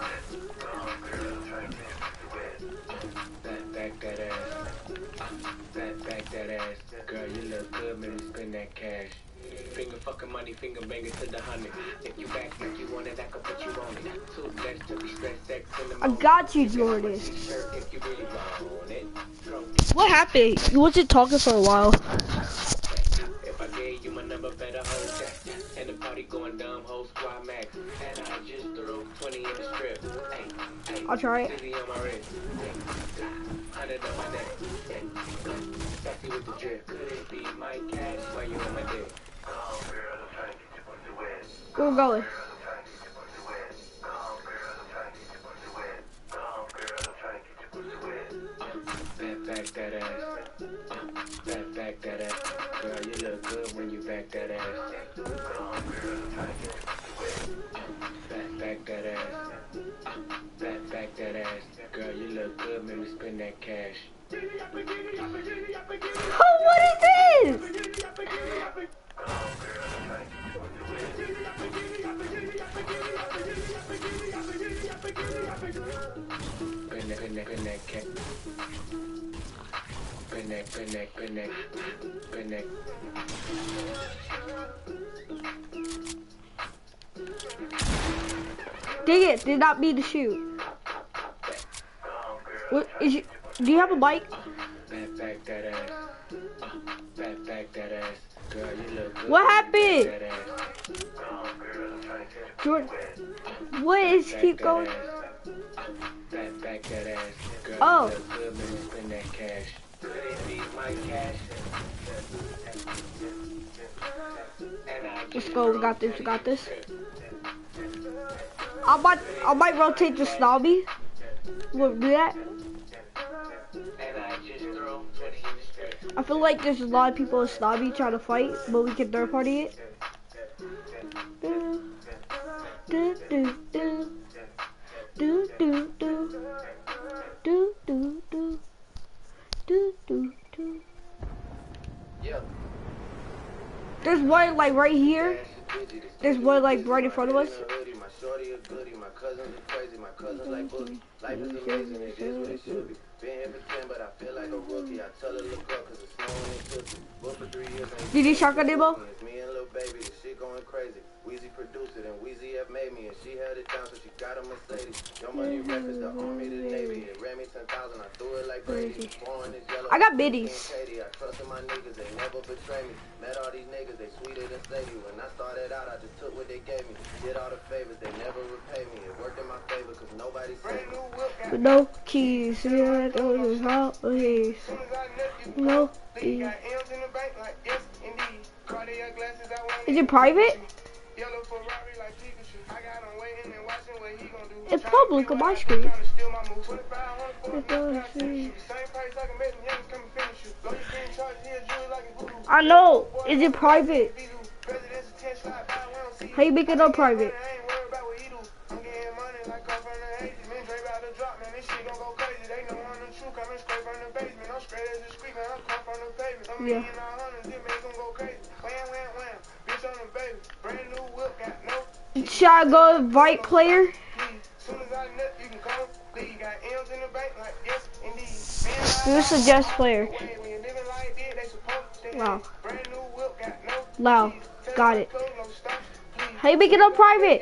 Back, back that ass. Back, back that ass. Girl, you look good, maybe spend that cash. Finger fucking money, finger banging to the hundred. If you back like you want it, I can put you on it. Two legs to be stressed, sex in the I moment. got you, Jordan. T-shirt if you really want it. What happened? You wasn't talking for a while. If I gave you my number, better hold that. And the party going dumb, whole squad max. And I just threw twenty in the strip. Hey, hey, I'll try it. fifty on my wrist. Hundred on my neck. Sassy with the drip. Could it be my cash while you on my dick? Where we going? Back, back that ass. Back, back that ass. Girl, you look good when you back that ass. Back, back that ass. Back, back that ass. Girl, you look good, make me spend that cash. Oh, what is this? Spend that, spend that, spend that cash. Spend that, spend that, spend that, spend that. Dang it, did not mean to shoot. What is you, do you have a mic? Back, back that ass. Uh, back, back that ass. Girl, you look good. What happened? Back that ass. Jordan, what is Back keep that going? ass. Back, back that ass. Girl, Oh. you look good, make me spend that cash. Could it be my cash? And I Let's go, we got this, we got this. I might, I might rotate the snobby. We'll do that. And I just throw twenty in the strip. I feel like there's a lot of people in snobby trying to fight, but we can third party it. Do, do, do, do. Do, do, do. Do, do, do. Do, do, do. Yeah. There's one like right here. There's one like right in front of us. My shorty a goodie, my cousins are crazy, my cousins like boogie. Life is amazing, it is what it should be. Been here for ten, but I feel like a rookie. I tell her look up, cause it's snowing and cookie. Booked for three years, ain't Did you shotgun demo? It's me and Lil Baby, the shit going crazy. Weezy produced it, and Weezy F made me, and she held it down, so she got a Mercedes. Your money records, the army, the navy. It ran me ten thousand, I threw it like Brady. Foreign is yellow. I got biddies. Katie, I trusted my niggas, they never betray me. Met all these niggas, they sweeter than Sadie. When I started out, I just took what they gave me. Did all the favors, they never repay me. It worked in my favor, cause nobody saved me. With no keys, yeah, those are how it is. No keys. Is it private? It's public on my screen. I know. Is it private? How you make it on private? Yeah. Should I go invite player? Who suggest player? Wow. Wow. Got it. How you make it on private?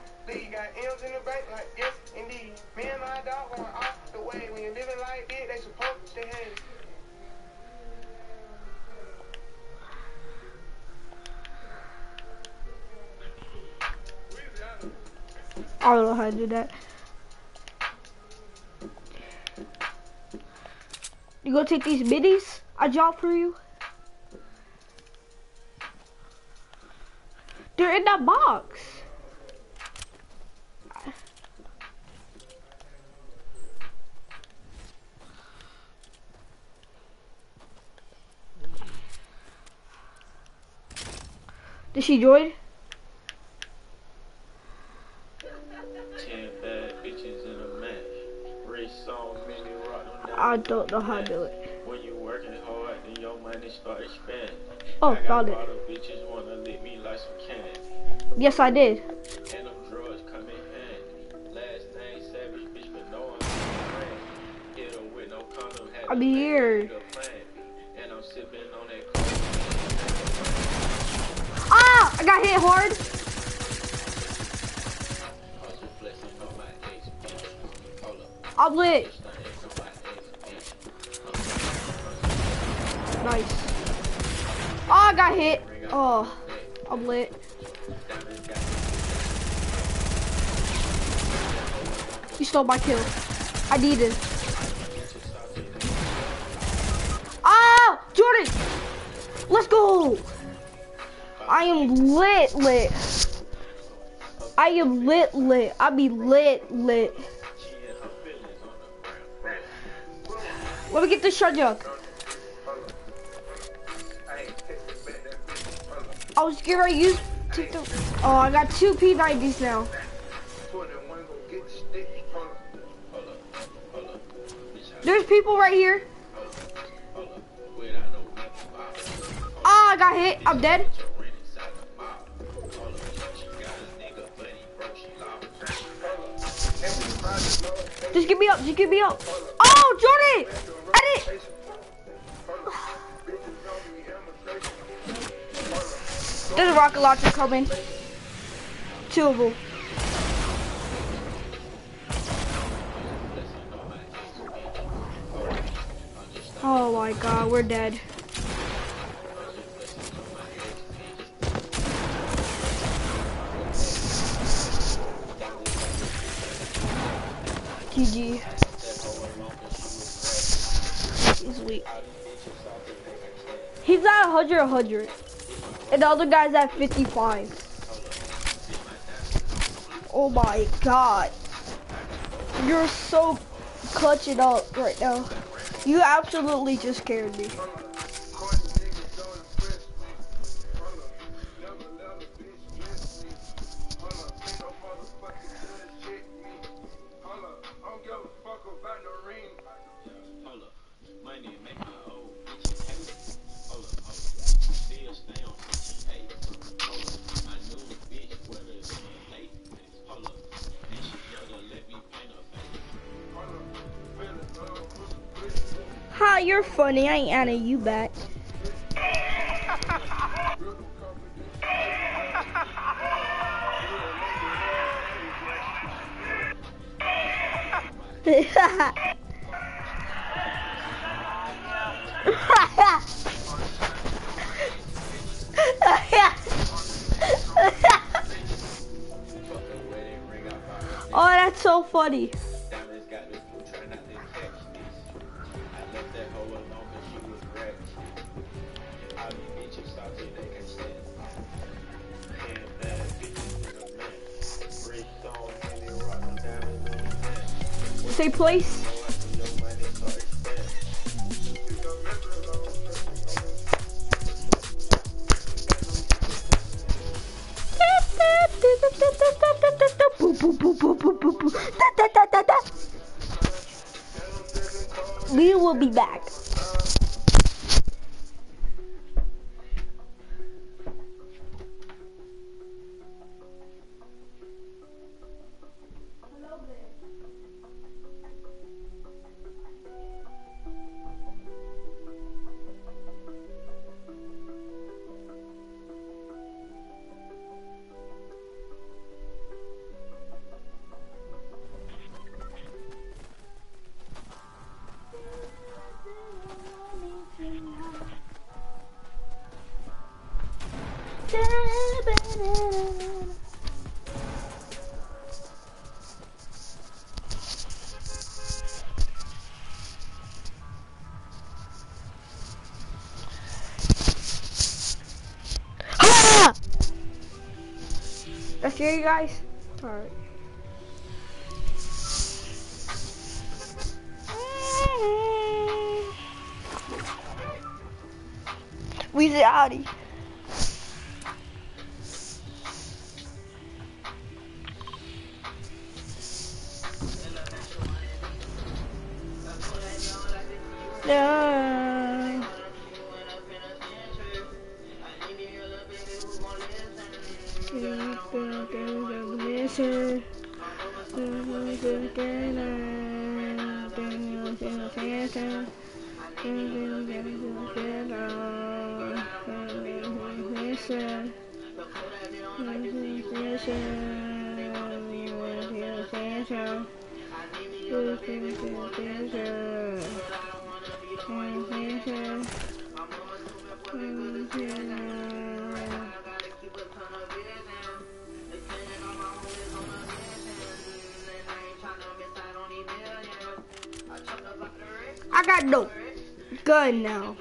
I don't know how to do that. You gonna take these minis I dropped for you? They're in that box. Did she join? I don't know how to do it. When you working hard, then your money start spending. Oh, found it. Bitches wanna lick me like some candy. Yes, I did. And them drugs come in handy. Last name Savage, bitch, but no I'm friend. Hit her with no condom, had I'm here. And I'm sipping on that. Ah! I got hit hard. I'm lit. Nice. Oh, I got hit. Oh, I'm lit. You stole my kill. I need it. Ah, Jordan! Let's go! I am lit, lit. I am lit, lit. I be lit, lit. Let me get this shot jug. I was getting ready to use. Take the, oh, I got two P nineties now. There's people right here. Ah, I got hit. I'm dead. Just get me up. Just get me up. Oh, Jordan! I did. There's a rocket launcher coming. Two of them. Oh my god, we're dead. G G. He's weak. He's at one hundred, one hundred. And the other guy's at fifty-five. Oh my god. You're so clutching up right now. You absolutely just scared me. Ha, you're funny. I ain't adding you back. Oh, that's so funny. Say place. We will be back. That scare you guys? Alright. Weezy Audi. Yeah. I got no gun now.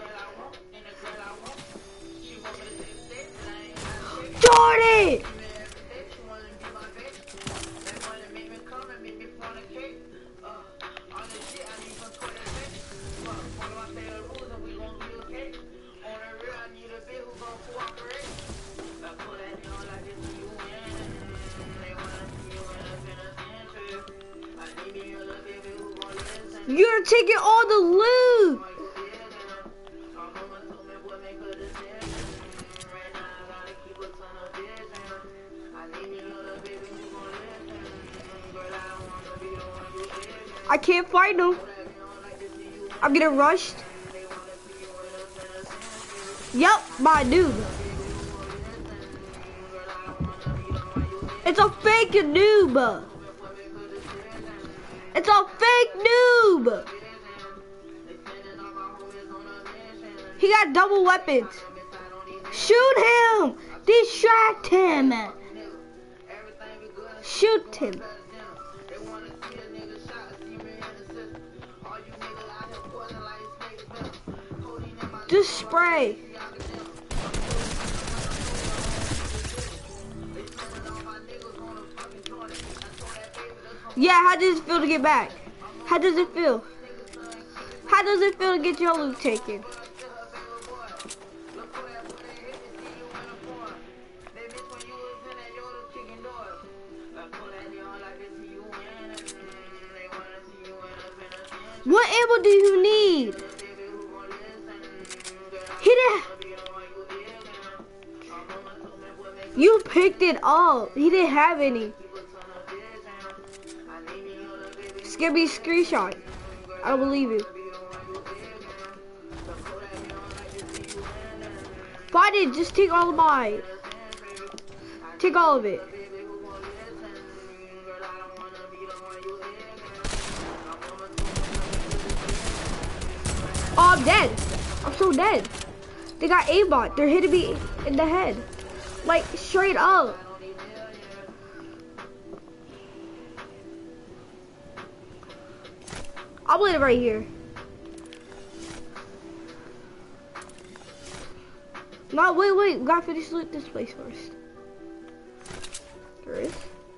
Jordan! You're taking all the loot! I can't find him. I'm getting rushed. Yep, my dude. It's a fake noob. It's a fake noob. He got double weapons. Shoot him. Distract him. Shoot him. Just spray. Yeah, how does it feel to get back? How does it feel? How does it feel to get your loot taken? What ammo do you need? He didn't. You picked it up. He didn't have any. Give me a screenshot. I don't believe you. Find it. Just take all of mine. Take all of it. Oh, I'm dead. I'm so dead. They got aimbot. They're hitting me in the head. Like, straight up. I'll land it right here. No, wait, wait. We gotta finish loot this place first. There is.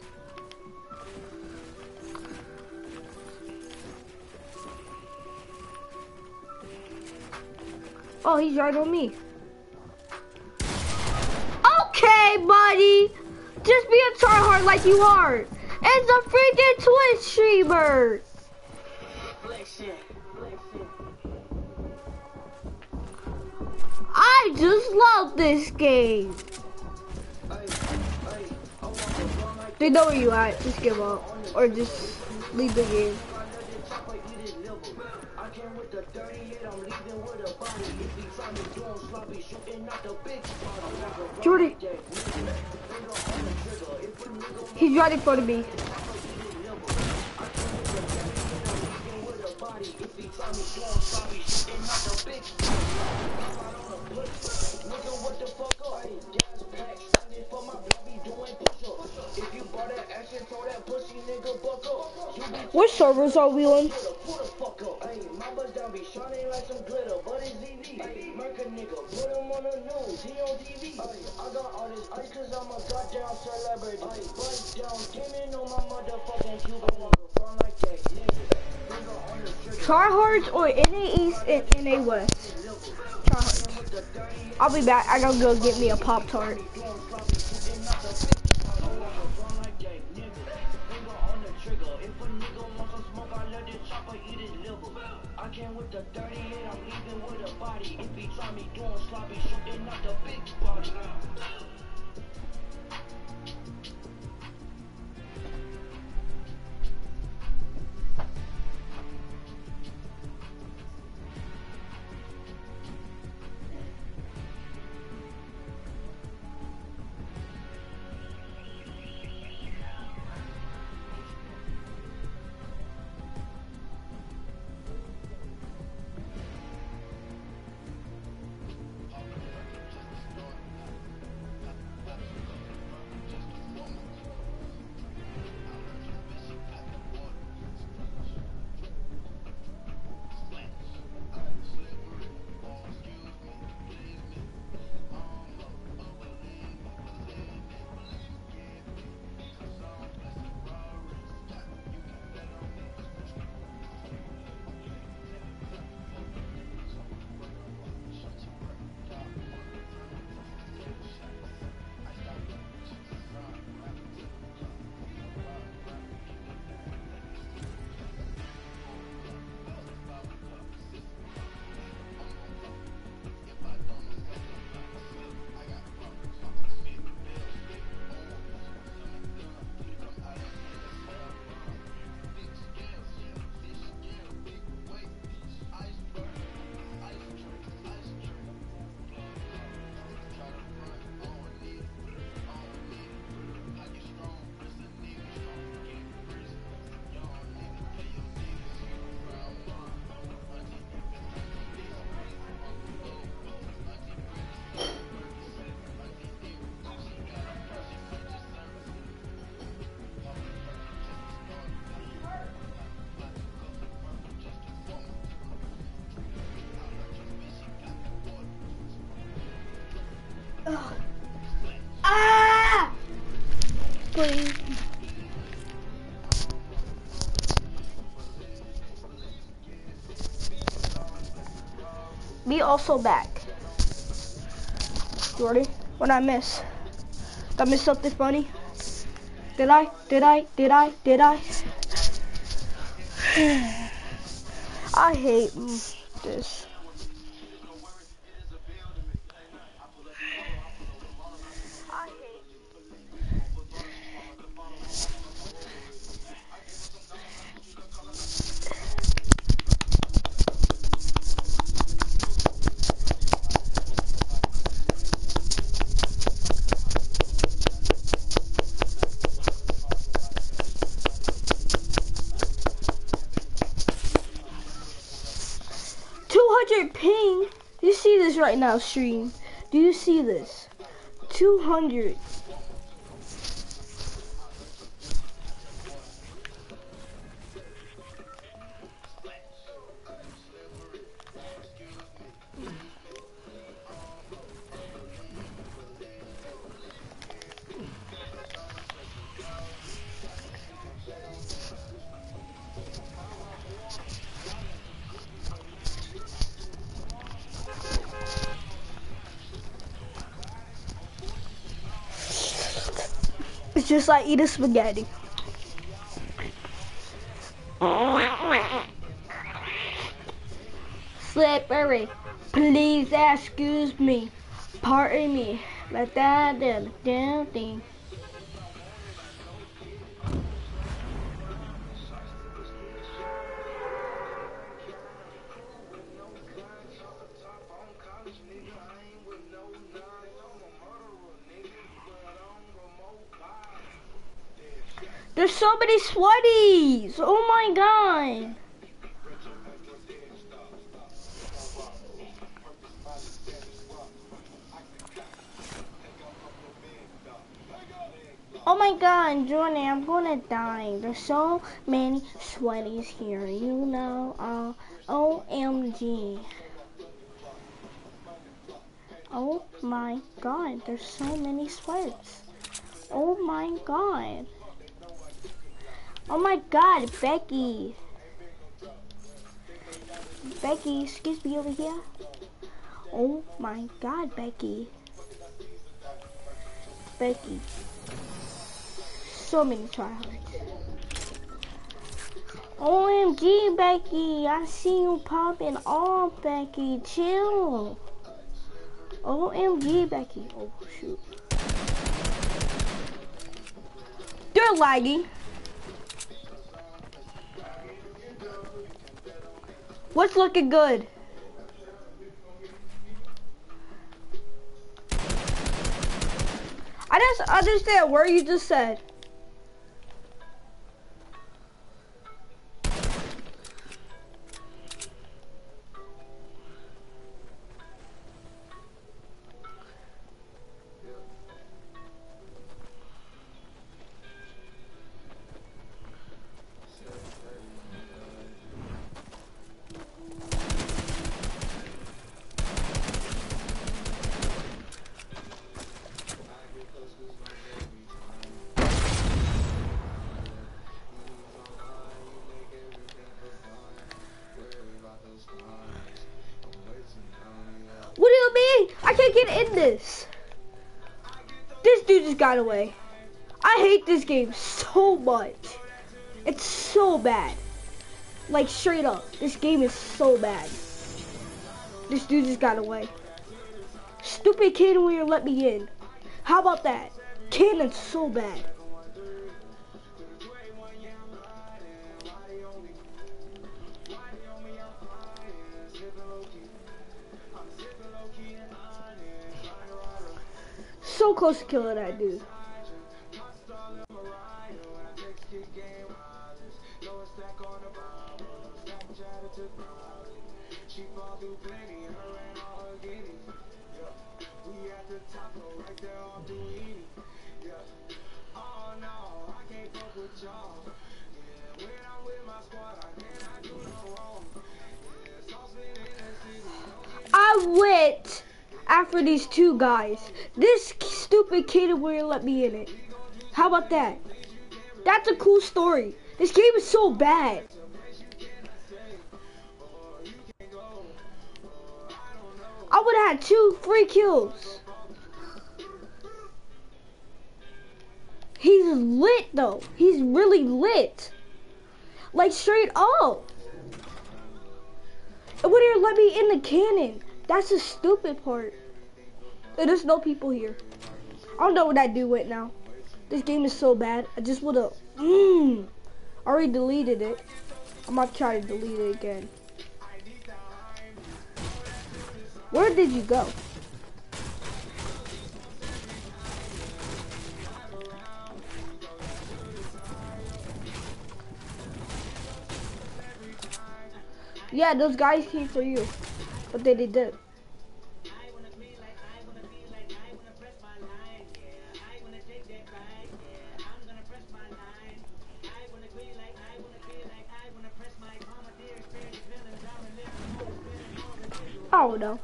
Oh, he's right on me. Okay, buddy. Just be a tryhard like you are. It's a freaking Twitch streamer. I just love this game. They know where you at. Just give up. Or just leave the game. Jordan. He's right in front of me. What servers are we on? cause I'm a goddamn celebrity. Bust down, gaming on my motherfucking Cuban nigga. Run like that, nigga. Finger on the trigger. Tryhards or N A East and N A West? Tryhards. I'll be back. I gotta go get me a Pop Tart. I came with the thirty-eight, I'm leaving with a body. If he try me doing sloppy, shooting up the big body. Ugh. Ah! Please. Be also back. Jordy, what did I miss? Did I miss something funny? Did I? Did I? Did I? Did I? I hate mm, this. two hundred ping. You see this right now, stream? Do you see this? two hundred. It's just like eating spaghetti. Slippery, please excuse me. Pardon me. Let that damn damn thing. There's so many sweaties. Oh my god. Oh my god, Jordan, I'm gonna die. There's so many sweaties here, you know. Uh, O M G. Oh my god, there's so many sweats. Oh my god. Oh my god, Becky. Becky, excuse me over here. Oh my god, Becky. Becky. So many tryhards. O M G, Becky. I see you popping off, Becky. Chill. O M G, Becky. Oh, shoot. They're lagging. What's looking good? I just understand where you just said. What do you mean? I can't get in this. This dude just got away. I hate this game so much. It's so bad. Like straight up, this game is so bad. This dude just got away. Stupid kid will you let me in. How about that? Cannon's so bad. So close to killing that dude. I went after these two guys. This stupid kid wouldn't let me in it. How about that? That's a cool story. This game is so bad. I would have had two free kills. He's lit though. He's really lit. Like straight up. It wouldn't let me in the cannon. That's the stupid part. And there's no people here. I don't know where that dude went now. This game is so bad. I just would have, mmm. I already deleted it. I'm gonna try to delete it again. Where did you go? Yeah, those guys came for you. But they, they did. Oh no.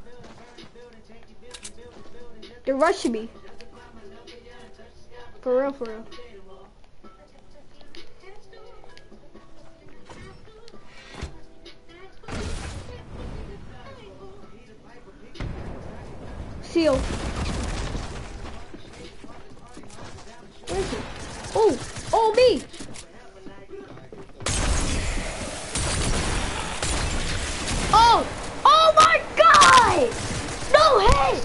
They're rushing me. For real, for real. Seal. Where is he? Oh, oh me. Oh, oh my God! No hit!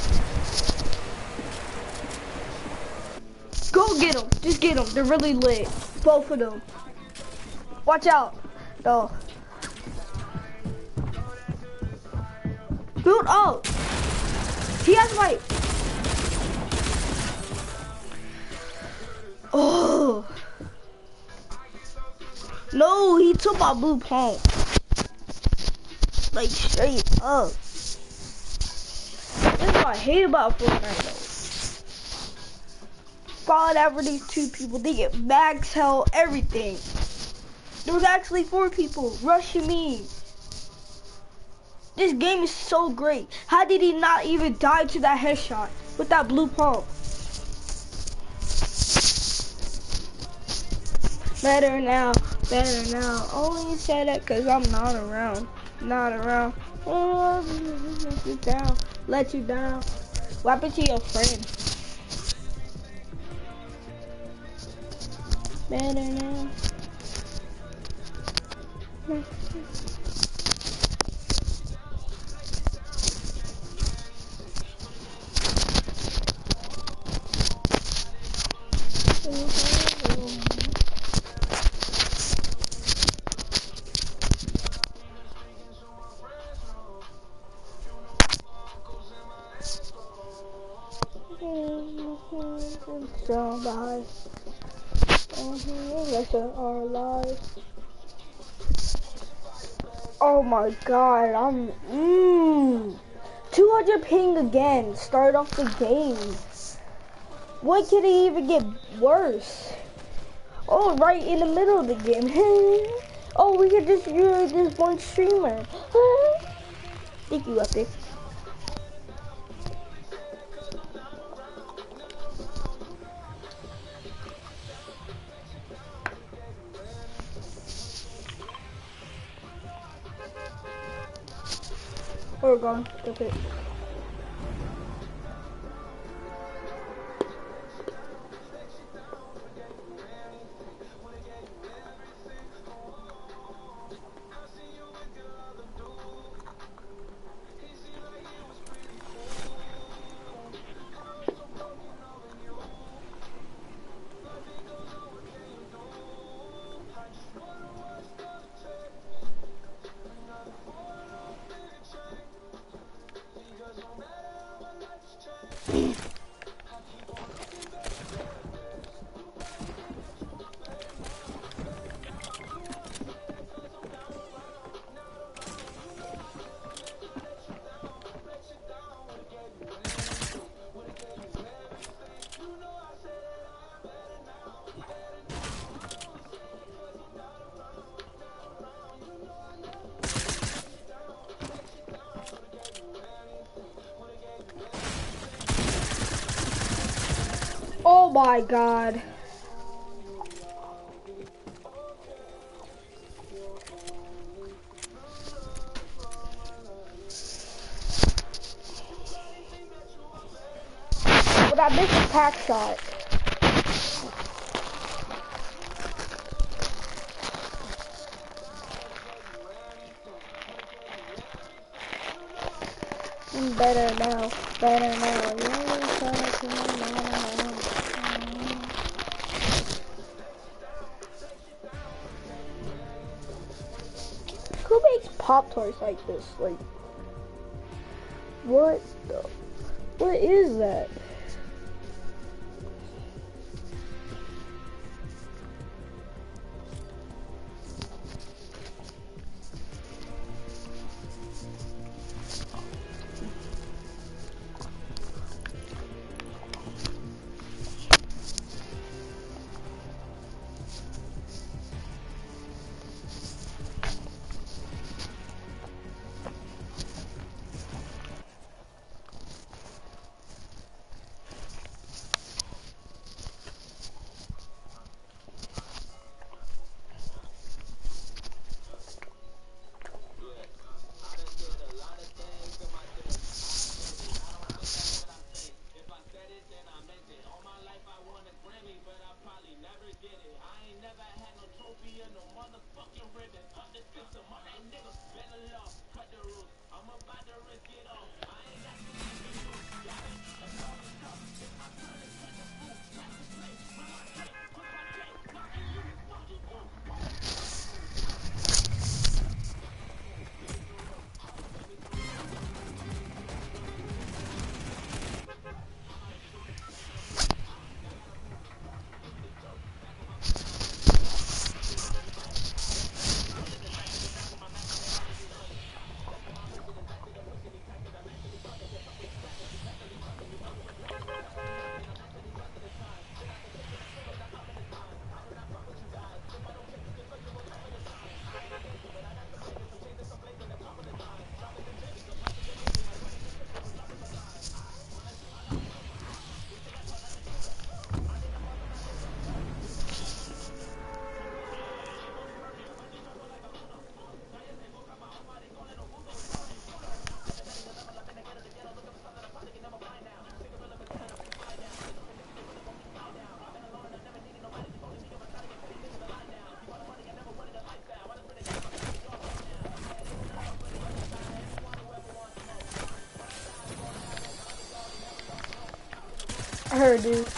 Go get them. Just get them. They're really lit. Both of them. Watch out. No. Build up. He has like. Oh. No, he took my blue pump. Like straight up. This is what I hate about Fortnite though. Followed after these two people, they get max health, everything. There was actually four people rushing me. This game is so great. How did he not even die to that headshot with that blue pump? Better now, better now. Only said that cause I'm not around. Not around. Oh, let you down. Let you down. What happened to your friend? Better now. Somebody, the rest of our lives. Oh my god, I'm mmm two hundred ping again. Start off the game. What could it even get worse? Oh, right in the middle of the game. Oh, we could just use this one streamer. Thank you, Epic. We're gone. Okay. Oh my god. But I missed a pack shot. Better now, better now. Who makes Pop-Tarts like this? Like, what the, what is that? I heard, dude.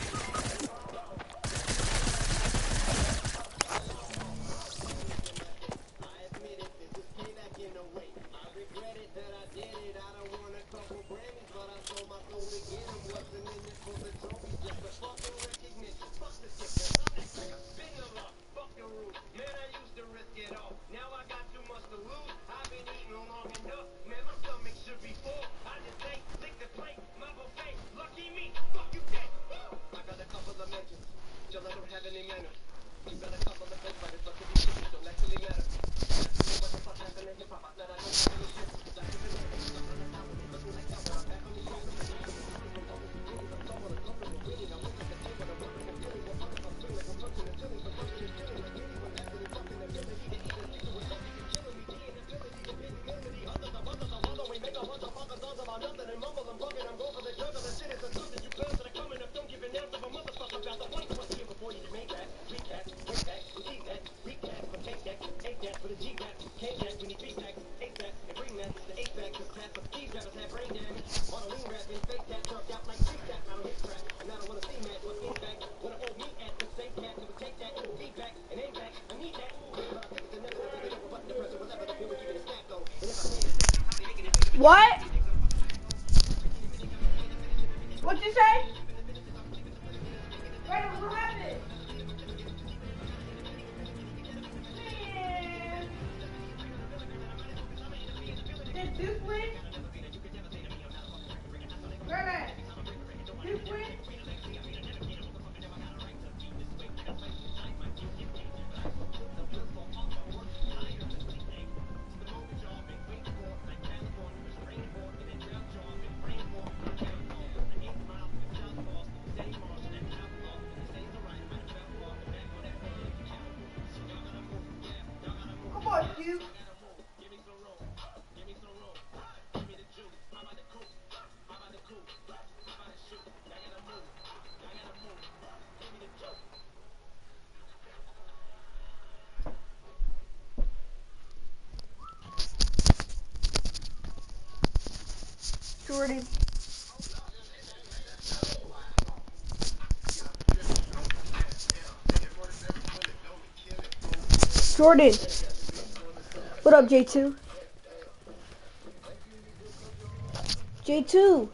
What? What'd you say? Wait, what happened? Man. Did Duke win? Where at? Duke win? Come on, Duke. Jordan. Jordan. What up, J two? J two.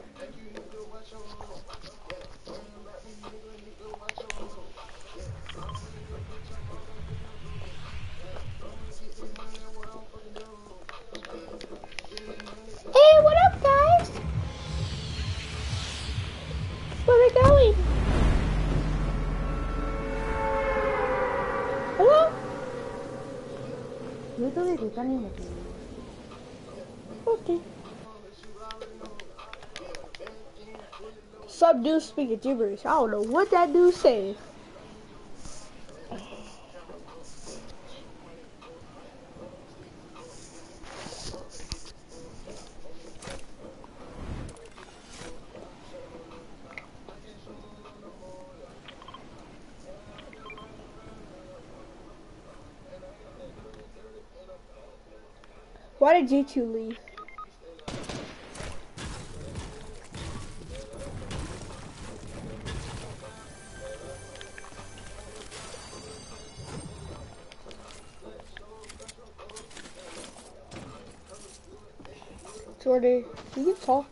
Hey, what up, guys? Where are we going? Hello? Okay. Some dude speaking gibberish. I don't know what that dude said. Why did J two leave? Jordan, you can talk.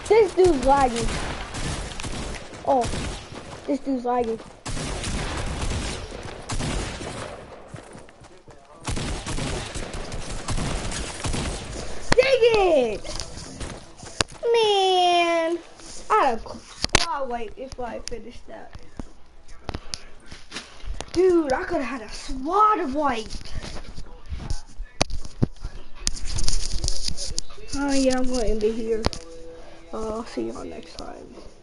This dude's lagging. Oh, this dude's lagging. Dang it! Man, I had a squad wipe if I finished that. Dude, I could have had a squad wipe. Oh yeah, I'm going to end it here. Uh, I'll see y'all next time.